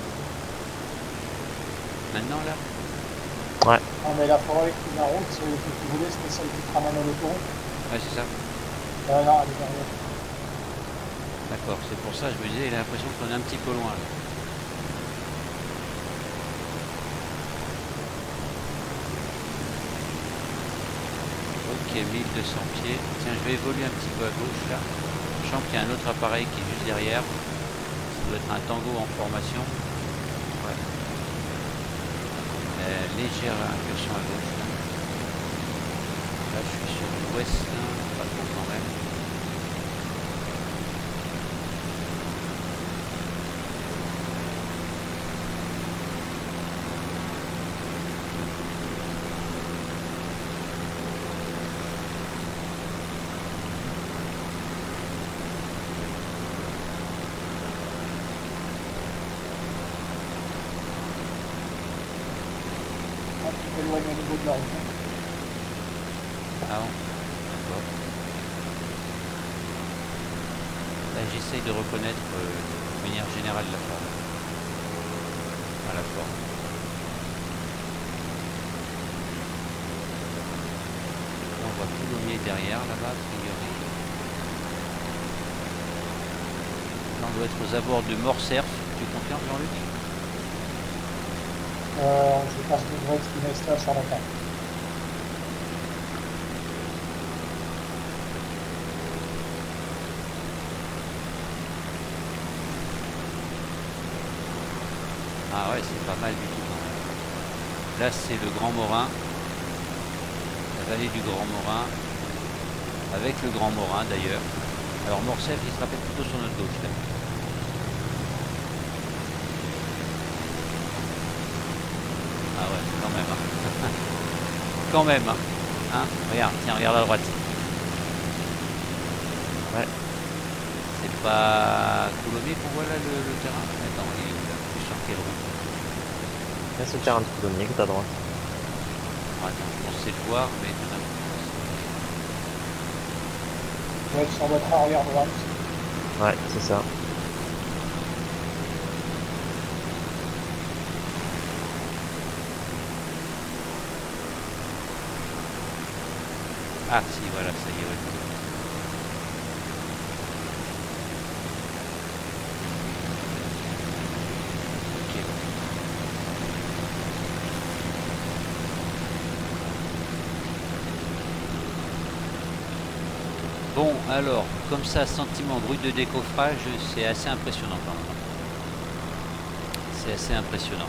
Maintenant là? Ouais. Non, mais la forêt qui est la route, c'est que tu voulais, c'était celle qui te ramène à l'autoroute. Ouais, c'est ça. Euh, non, elle est derrière. D'accord, c'est pour ça que je me disais, j'ai l'impression qu'on est un petit peu loin là. Ok, mille deux cents pieds. Tiens, je vais évoluer un petit peu à gauche là. Sachant qu'il y a un autre appareil qui est juste derrière. Ça doit être un Tango en formation. Ouais. Euh, légère incursion à gauche. Là, là je suis sur l'ouest, pas trop quand même. Éloigné au niveau de la route. Ah bon, d'accord. Là j'essaye de reconnaître euh, de manière générale la forme. Enfin, la forme. On voit Coulommiers derrière là-bas, a priori. Là on doit être aux abords de Morcerf. Tu confirmes, Jean-Luc? Euh, je pense que je devrais exprimer ça sur la carte. Ah ouais, c'est pas mal du tout quand même. Là c'est le Grand Morin. La vallée du Grand Morin. Avec le Grand Morin d'ailleurs. Alors Morcerf il se rappelle plutôt sur notre gauche là. Ah ouais, quand même. Hein. Quand même. Hein. Hein, regarde, tiens, regarde à droite. Ouais. C'est pas Coulommiers qu'on voit là le, le terrain? Attends, il est où là? Je suis sur quelle route? Là, c'est le terrain de Coulommiers que t'as droite. Ah, attends, je pensais le voir, mais tout d'un coup. Tu dois être sur votre arrière droite. Ouais, c'est ça. Ah si, voilà, ça y est. Ouais. Ok. Bon, alors, comme ça, sentiment brut de décoffrage, c'est assez impressionnant quand même. C'est assez impressionnant.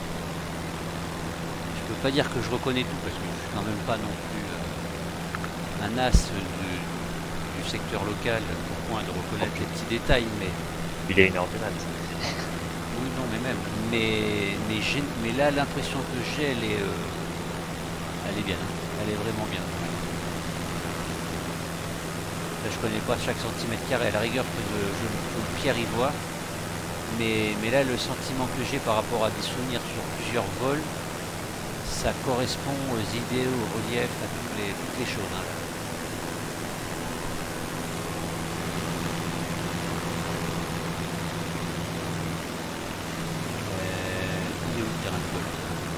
Je peux pas dire que je reconnais tout parce que je suis quand même pas non plus... Euh... un as de- du secteur local au point de reconnaître les petits détails, mais Il est une heure du mat. oui, non, mais même. Mais, mais, j'ai- mais là, l'impression que j'ai, elle est, euh, elle est bien. hein. Elle est vraiment bien. Là, je connais pas chaque centimètre carré. À la rigueur, que je, je, je Pierre y voit. Mais, mais là, le sentiment que j'ai par rapport à des souvenirs sur plusieurs vols, ça correspond aux idées, au relief, à toutes les, toutes les choses. hein. Euh, il est où le terrain de golf?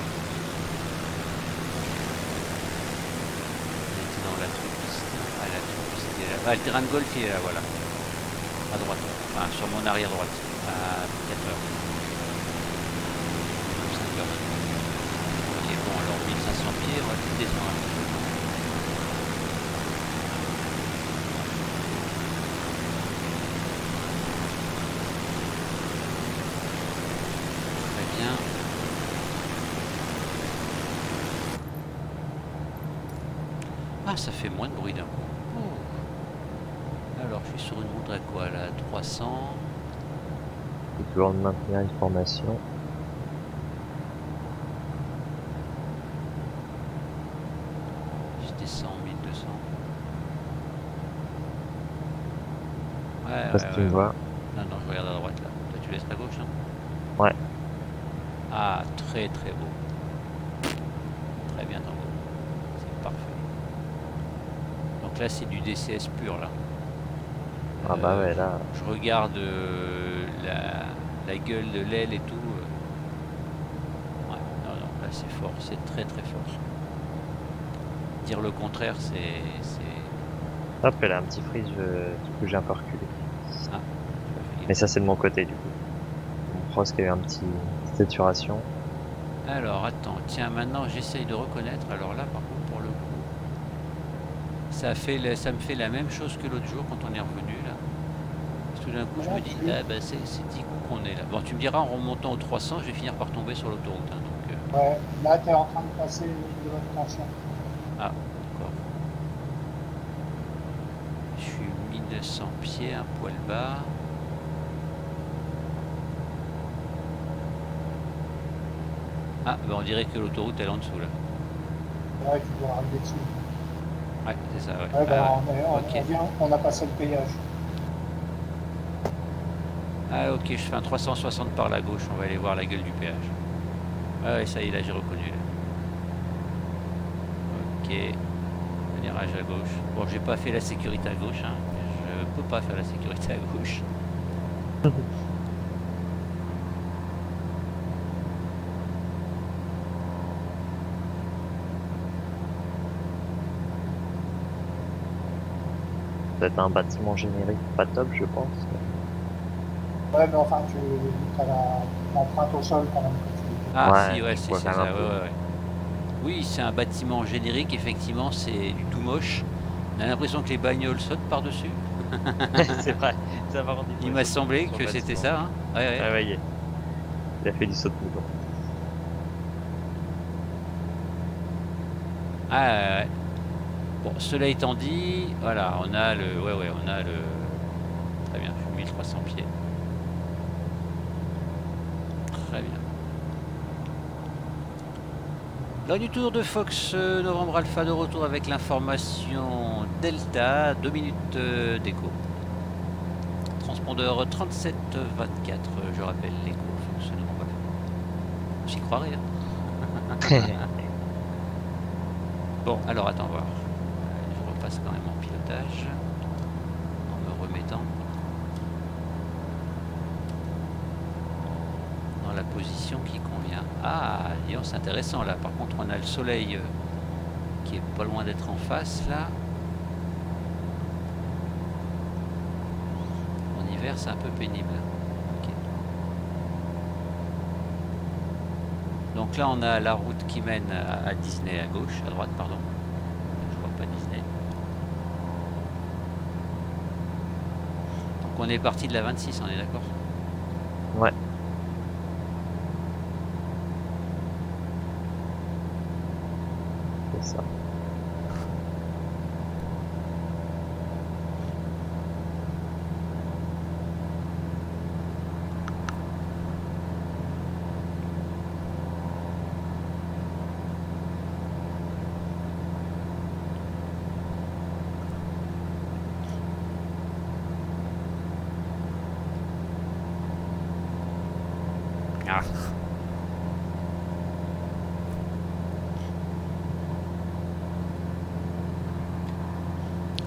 Il était dans la troupe. Ah, la troupe, c'était là. Ah, le terrain de golf, il est là, voilà. À droite. Enfin, sur mon arrière droite. À quatre heures. cinq heures. Ok, bon, alors mille cinq cents pieds, on va tout descendre un peu. Très bien. Ah, ça fait moins de bruit d'un coup. Oh. Alors, je suis sur une route à quoi là? trois cents. C'est toujours de maintenir une formation. Je descends mille deux cents. Ouais, Parce ouais, que tu ouais, me ouais. vois. Non, non, je regarde à droite là. Toi, tu laisses à gauche, non? Ouais. Ah, très très beau. Très bien, Tango. C'est parfait. Donc là, c'est du D C S pur là. Ah bah Euh, ouais, là. Je regarde euh, la, la gueule de l'aile et tout. euh. Ouais, non, non, là c'est fort, c'est très très fort. Dire le contraire, c'est. c'est- Hop, elle a un petit freeze, je... du coup j'ai un peu reculé. Ah, Mais ça c'est de mon côté du coup. Mon Prost qui a eu un petit une petite saturation. Alors attends, tiens, maintenant j'essaye de reconnaître. Alors là, par contre, pour le coup, ça, fait le- ça me fait la même chose que l'autre jour quand on est revenu là. Tout d'un coup, je me dis, ah bah c'est c'est dix coups qu'on est là. Bon, tu me diras, en remontant aux trois cents, je vais finir par tomber sur l'autoroute. hein, donc, euh, Ouais, là, tu es en train de passer de votre tension. Ah, d'accord. Je suis mille deux cents pieds, un poil bas. Ah, bah on dirait que l'autoroute elle est en dessous là. Ouais, tu dois arriver dessus. Ouais, c'est ça, ouais. Ouais, ben, Ah, on, est- on- ok. on vient, on a passé le péage. Ah, ok, je fais un trois cent soixante par la gauche, on va aller voir la gueule du péage. Ah ouais, ça y est, là j'ai reconnu. Là. Ok. Virage à gauche. Bon, j'ai pas fait la sécurité à gauche, hein. Je peux pas faire la sécurité à gauche. Peut-être un bâtiment générique pas top, je pense. Ouais, mais enfin, tu as l'empreinte au sol quand même. Quand tu... Ah, Ouais, si, ouais, tu si, vois c'est quand ça, même ouais, un peu. ouais, ouais. Oui, c'est un bâtiment générique, effectivement, c'est du tout moche. On a l'impression que les bagnoles sautent par-dessus. C'est vrai, ça va rendre Il m'a semblé que c'était ça, hein. Ouais, ouais. Ah ouais, il est- il a fait du saut de moudon. Ah, ouais, ouais. Bon, cela étant dit, voilà, on a le... Ouais, ouais, on a le... Très bien, je suis mille trois cents pieds. Très bien. Lors du tour de Fox euh, Novembre Alpha de retour avec l'information Delta, deux minutes euh, d'écho. Transpondeur trente-sept vingt-quatre, euh, je rappelle l'écho Fox Novembre Alpha. J'y croirais. Hein. Bon, alors attends voir. Je repasse quand même en pilotage en me remettant dans la position qui convient. Ah, disons, c'est intéressant là. Par contre, on a le soleil euh, qui est pas loin d'être en face là. En hiver, c'est un peu pénible. Ok. Donc là, on a la route qui mène à, à Disney à gauche, à droite, pardon. Je vois pas Disney. Donc on est parti de la vingt-six, on est d'accord? Ouais. C'est ça.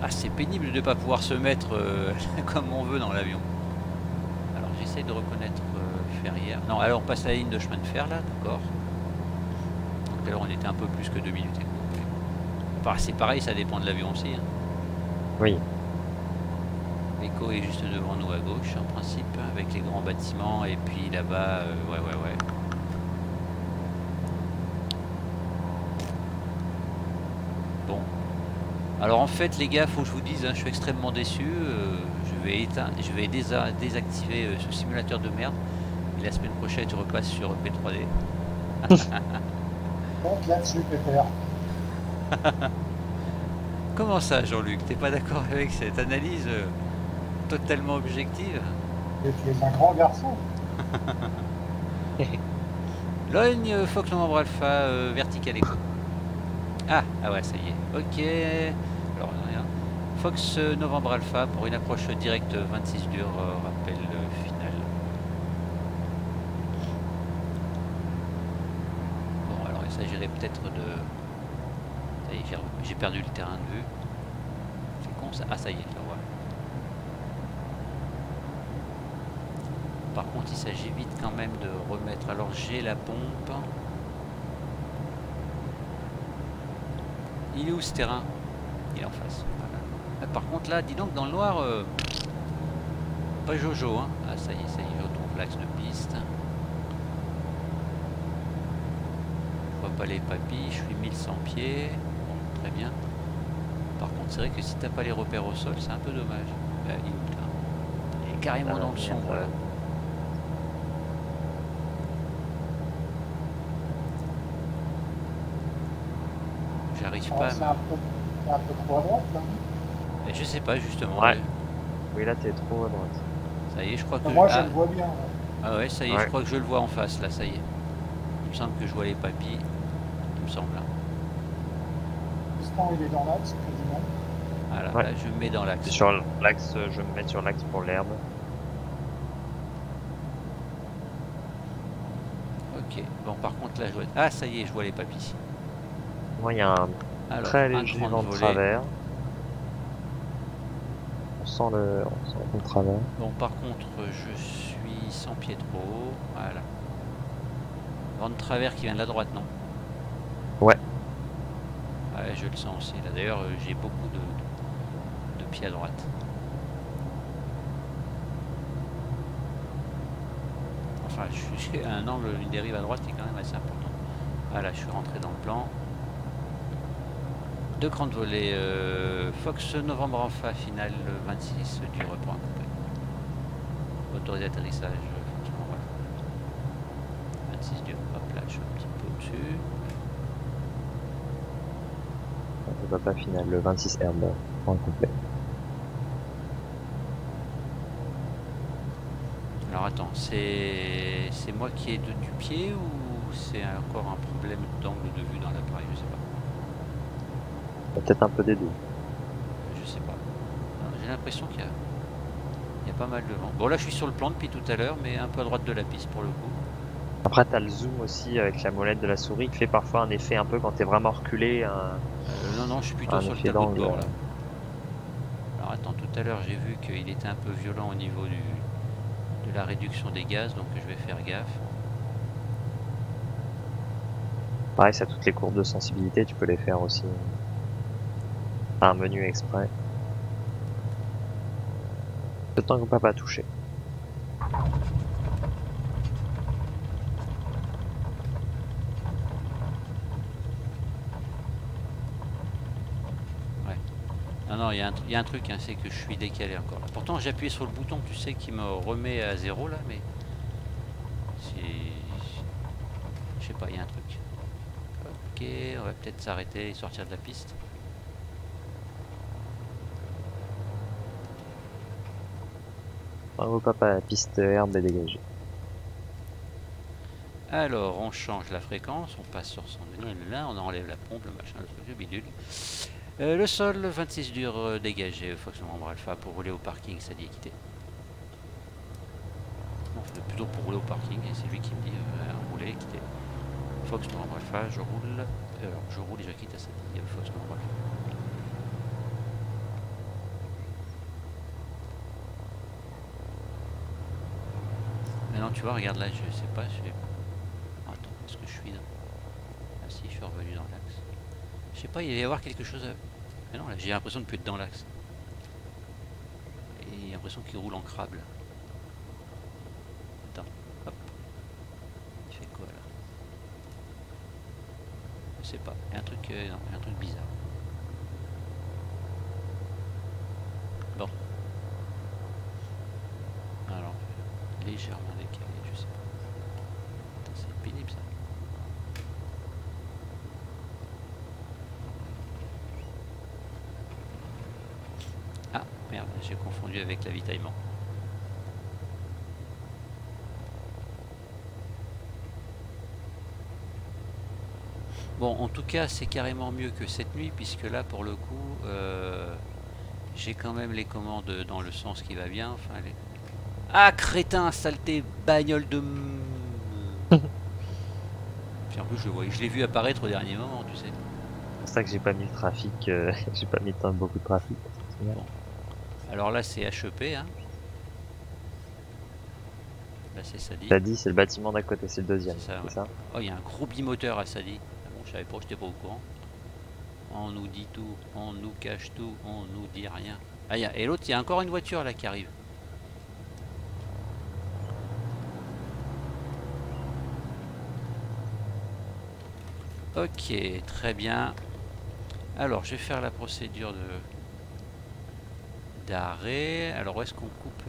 Ah, c'est pénible de ne pas pouvoir se mettre euh, comme on veut dans l'avion. Alors j'essaie de reconnaître euh, Ferrières. Non, alors on passe la ligne de chemin de fer là, d'accord. Tout à l'heure on était un peu plus que deux minutes. Enfin, c'est pareil, ça dépend de l'avion aussi. Hein. Oui. L'écho est juste devant nous à gauche en principe, avec les grands bâtiments et puis là-bas, euh, ouais ouais ouais. Bon. Alors en fait les gars, faut que je vous dise, hein, je suis extrêmement déçu. Euh, je vais éteindre, je vais désa désactiver euh, ce simulateur de merde. Et la semaine prochaine je repasse sur P trois D. Donc là-dessus, Pépère. Comment ça Jean-Luc? T'es pas d'accord avec cette analyse euh, totalement objective? Et tu es un grand garçon. Logne, Fox Novembre Alpha, euh, vertical écho. Ah, ah ouais, ça y est. Ok. Alors, rien. Fox euh, Novembre Alpha pour une approche directe vingt-six dur, euh, rappel euh, final. Bon, alors il s'agirait peut-être de... Ça y est, j'ai perdu le terrain de vue. C'est con ça. Ah, ça y est, je le vois. Par contre, il s'agit vite quand même de remettre. Alors, j'ai la pompe. Il est où ce terrain? Il est en face. Voilà. Ah, par contre, là, dis donc, dans le noir, euh, pas Jojo. Hein. Ah, ça y est, ça y est, je retrouve l'axe de piste. Je vois pas les papilles, je suis mille cent pieds. Bon, très bien. Par contre, c'est vrai que si t'as pas les repères au sol, c'est un peu dommage. Là, il est où, là? Il est carrément Ah, dans le sombre, là. J'arrive pas à C'est un, peu, un peu trop à droite là. me... Je sais pas justement. Ouais. Oui, là t'es trop à droite. Ça y est, je crois que... Moi ah. je le vois bien. Ouais. Ah ouais, ça y est, Ouais. je crois que je le vois en face là, ça y est. Il me semble que je vois les papilles. Il me semble. Hein. L'instant il est dans l'axe quasiment. Voilà, Ouais. là je me mets dans l'axe. Sur l'axe, je vais me mettre sur l'axe pour l'herbe. Ok, bon par contre là je vois... Ah ça y est, je vois les papilles. Moi, il y a un Alors, très un léger grand vent de volet. travers. On sent le, on sent le travers. Bon par contre je suis cent pieds trop haut. Voilà. Vent de travers qui vient de la droite, non? Ouais. Ouais, je le sens aussi. Là d'ailleurs euh, j'ai beaucoup de, de pieds à droite. Enfin, j'ai un angle, une dérive à droite qui est quand même assez important. Voilà, je suis rentré dans le plan. Deux crans de volée. Euh, Fox Novembre Alpha, finale vingt-six, dur pour un coupé. Autorisé atterrissage. Voilà. vingt-six dur. Hop là, je suis un petit peu au-dessus. Le papa final, le vingt-six herbe, point complet. Alors attends, c'est c'est moi qui ai de, du pied ou c'est encore un problème d'angle de vue dans l'appareil? Je sais pas. Peut-être un peu des deux. Je sais pas. J'ai l'impression qu'il y a, il y a pas mal de vent. Bon là je suis sur le plan depuis tout à l'heure, mais un peu à droite de la piste pour le coup. Après, t'as le zoom aussi avec la molette de la souris qui fait parfois un effet un peu quand t'es vraiment reculé. Un... Euh, non, non, je suis plutôt un sur le effet tableau de d'angle. bord là. Alors attends, tout à l'heure j'ai vu qu'il était un peu violent au niveau du, de la réduction des gaz, donc je vais faire gaffe. Pareil, ça toutes les courbes de sensibilité, tu peux les faire aussi. T'as un menu exprès. Le temps que papa touché. Non, non, il y, y a un truc, hein, c'est que je suis décalé encore. Là. Pourtant, j'ai appuyé sur le bouton, tu sais, qui me remet à zéro là, mais c'est, je sais pas, il y a un truc. Ok, on va peut-être s'arrêter et sortir de la piste. Bravo papa, la piste herbe est dégagée. Alors, on change la fréquence, on passe sur son là, on enlève la pompe, le machin, le truc, le bidule. Euh, le sol, vingt-six dur euh, dégagé, Fox Novembre Alpha pour rouler au parking, ça dit équité. Non, plutôt pour rouler au parking, et c'est lui qui me dit euh, rouler, quitter. Fox Novembre Alpha, je roule. Alors, je roule et je quitte à ça dit euh, Fox Novembre Alpha. tu vois, regarde là, je sais pas, je vais... Attends, est-ce que je suis dans... Ah si, je suis revenu dans l'axe. Je sais pas, il va y avoir quelque chose à... Mais non, là, j'ai l'impression de plus être dans l'axe. Et j'ai l'impression qu'il roule en crabe, là. Attends, hop. Il fait quoi, là? Je sais pas, il y a un truc, euh, non, il y a un truc bizarre. Bon. Alors, légèrement décalé, je sais pas. Attends, c'est pénible ça. Ah, merde, j'ai confondu avec l'avitaillement. Bon, en tout cas, c'est carrément mieux que cette nuit, puisque là, pour le coup, euh, j'ai quand même les commandes dans le sens qui va bien. Enfin, les... Ah, crétin, saleté, bagnole de... Puis en plus, je, vois, je l'ai vu apparaître au dernier moment, tu sais. C'est pour ça que j'ai pas mis le trafic, euh, j'ai pas mis tant beaucoup de trafic. Bon. Alors là, c'est H E P, hein. Là, c'est Sadi. Sadi, c'est le bâtiment d'à côté, c'est le deuxième. C'est ça, ouais. ça Oh, il y a un gros bimoteur à Sadi. Bon, je savais pas, j'étais pas au courant. On nous dit tout, on nous cache tout, on nous dit rien. Ah, y a... Et l'autre, il y a encore une voiture là qui arrive. Ok, très bien. Alors, je vais faire la procédure de d'arrêt. Alors, où est-ce qu'on coupe?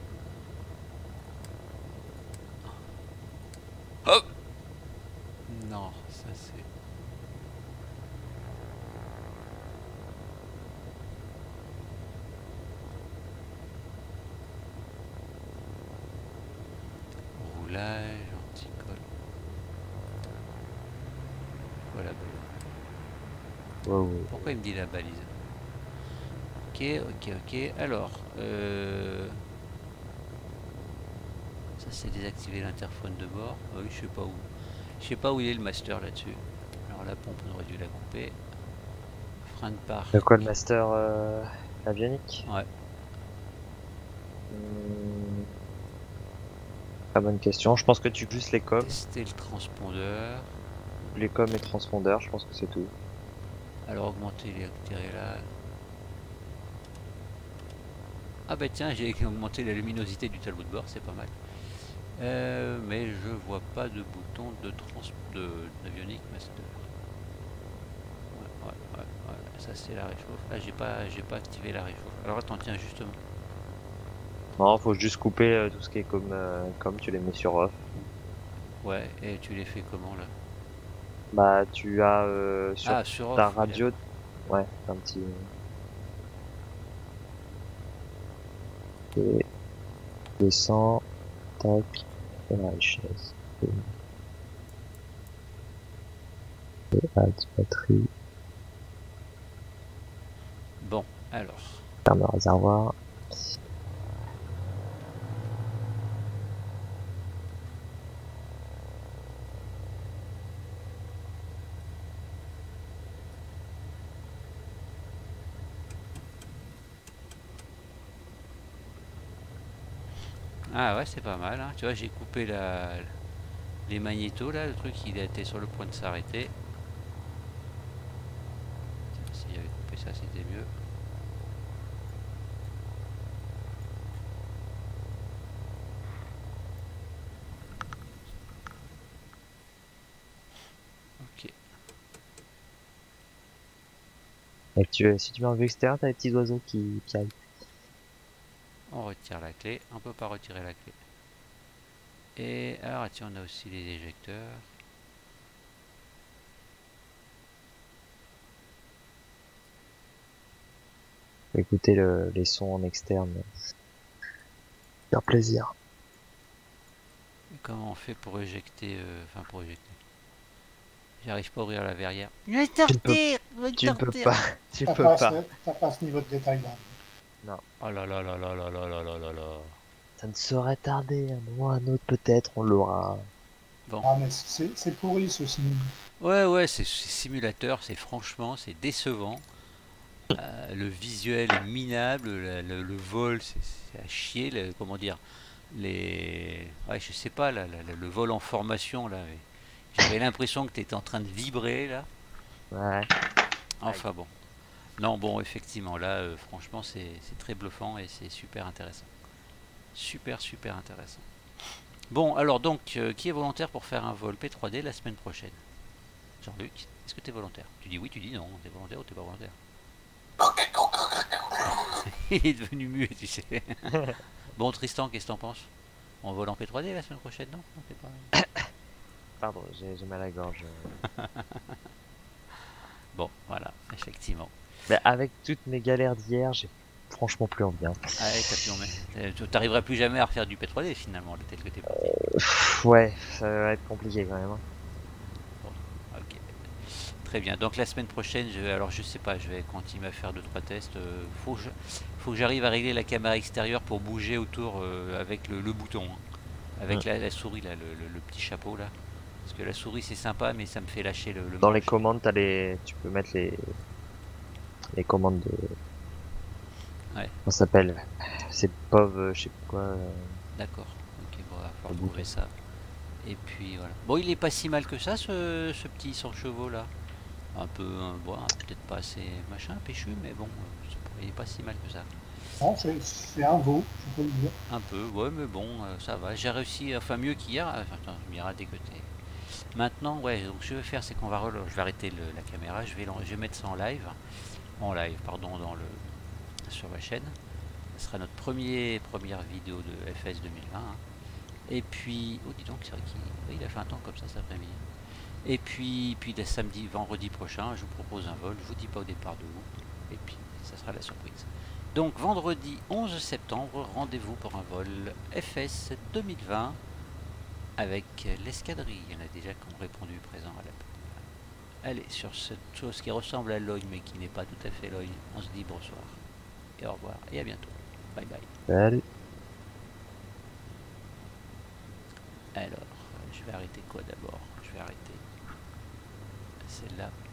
Hop! Non, ça c'est... Roulage, anticole. Voilà. wow. Pourquoi il me dit la balise? Ok, ok, ok. Alors, euh... ça c'est désactiver l'interphone de bord. Ah oui, je sais pas où. Je sais pas où il est le master là-dessus. Alors la pompe, on aurait dû la couper. Frein de part. De quoi le master euh, avionique? Ouais. Hum... Très bonne question. Je pense que tu juste les coms. Tester le transpondeur. Les coms et transpondeurs, je pense que c'est tout. Alors augmenter les là. Ah bah tiens, j'ai augmenté la luminosité du tableau de bord, c'est pas mal. Euh, mais je vois pas de bouton de trans de d'avionique master. Ouais, ouais, ouais, ouais. Ça c'est la réchauffe. Là j'ai pas j'ai pas activé la réchauffe. Alors attends, tiens justement. Non, faut juste couper euh, tout ce qui est comme, euh, comme tu les mets sur off. Ouais, et tu les fais comment là? Bah tu as euh, sur Ah, sur ta off, radio, ouais, un petit. Et descend, tac, et la richesse. Et, et add batterie, Bon, alors. ferme le réservoir. Ah ouais, c'est pas mal, hein. Tu vois, j'ai coupé la les magnétos là, le truc il a été sur le point de s'arrêter. Si j'avais coupé ça, c'était mieux. Ok. Et tu, si tu mets en vue extérieure, t'as les petits oiseaux qui, qui arrivent. On retire la clé. On peut pas retirer la clé. Et alors, tiens, on a aussi les éjecteurs. Écouter le, les sons en externe. Faire plaisir. Comment on fait pour éjecter, euh, enfin pour éjecter. J'arrive pas à ouvrir la verrière. Tu ne peux, tu ne peux pas. Tu T'as peux pas, pas. ce- t'as pas ce niveau de détail là. Non. Oh là là là là là là là là là là. Ça ne saurait tarder. Un moment ou un autre, peut-être, on l'aura. Bon. Ah mais c'est c'est pourri ce cinéma. Ouais, ouais, c'est simulateur, c'est franchement, c'est décevant. Euh, le visuel est minable, le, le, le vol, c'est à chier, le, comment dire. les... Ouais, je sais pas, là, là, là, le vol en formation, là. J'avais l'impression que tu étais en train de vibrer, là. Ouais. Enfin bon. Non, bon, effectivement, là, euh, franchement, c'est c'est très bluffant et c'est super intéressant. Super, super intéressant. Bon, alors donc, euh, qui est volontaire pour faire un vol P trois D la semaine prochaine? Jean-Luc, est-ce que tu es volontaire? Tu dis oui, tu dis non. Tu es volontaire ou tu n'es pas volontaire? Il est devenu muet, tu sais. Bon, Tristan, qu'est-ce que t'en penses? On vole en P trois D la semaine prochaine, non? Non, t'es pas... Pardon, j'ai j'ai mal à la gorge. Bon, voilà, effectivement. Mais avec toutes mes galères d'hier, j'ai franchement plus envie. Hein. Ah ouais, t'as plus envie. Tu t'arriveras plus jamais à refaire du P trois D finalement, tel que t'es parti. Euh, ouais, ça va être compliqué quand même. Hein. Bon, ok. Très bien. Donc la semaine prochaine, je vais, alors je sais pas, je vais continuer à faire deux trois tests. Euh, faut que je, faut que j'arrive à régler la caméra extérieure pour bouger autour euh, avec le, le bouton, hein. Avec Mm. la, la souris là, le, le- le petit chapeau là. Parce que la souris c'est sympa, mais ça me fait lâcher le. le Dans les manche. commandes, t'as les, tu peux mettre les, les commandes de. Ouais. Comment ça s'appelle? C'est P O V, euh, je sais pas quoi. euh, D'accord. Ok, bon, on va falloir Le trouver bouton. ça. Et puis voilà. Bon, il est pas si mal que ça, ce, ce petit cent chevaux là. Un peu, euh, bon, peut-être pas assez machin, péchu, mais bon, euh, c'est pas- il est pas si mal que ça. Non, c'est c'est un veau, je peux le dire. Un peu, ouais, mais bon, euh, ça va. J'ai réussi, enfin mieux qu'hier. Enfin, attends, je m'y dès que t'es. Maintenant, ouais, donc ce que je vais faire, c'est qu'on va, rel- je vais arrêter le- la caméra, je vais, l'en- je vais mettre ça en live, en live, pardon, dans le, sur ma chaîne. Ce sera notre premier, première vidéo de F S deux mille vingt. Hein. Et puis, oh dis donc, c'est vrai qu'il oui, il a fait un temps comme ça cet après-midi. Et puis, puis le samedi, vendredi prochain, je vous propose un vol. Je vous dis pas au départ de où. Et puis, ça sera la surprise. Donc, vendredi onze septembre, rendez-vous pour un vol F S deux mille vingt avec l'escadrille. Il y en a déjà qui ont répondu présent à la. Allez, sur cette chose qui ressemble à l'œil, mais qui n'est pas tout à fait l'œil, on se dit bonsoir. Et au revoir. Et à bientôt. Bye bye. Salut. Alors, je vais arrêter quoi d'abord? Je vais arrêter celle-là.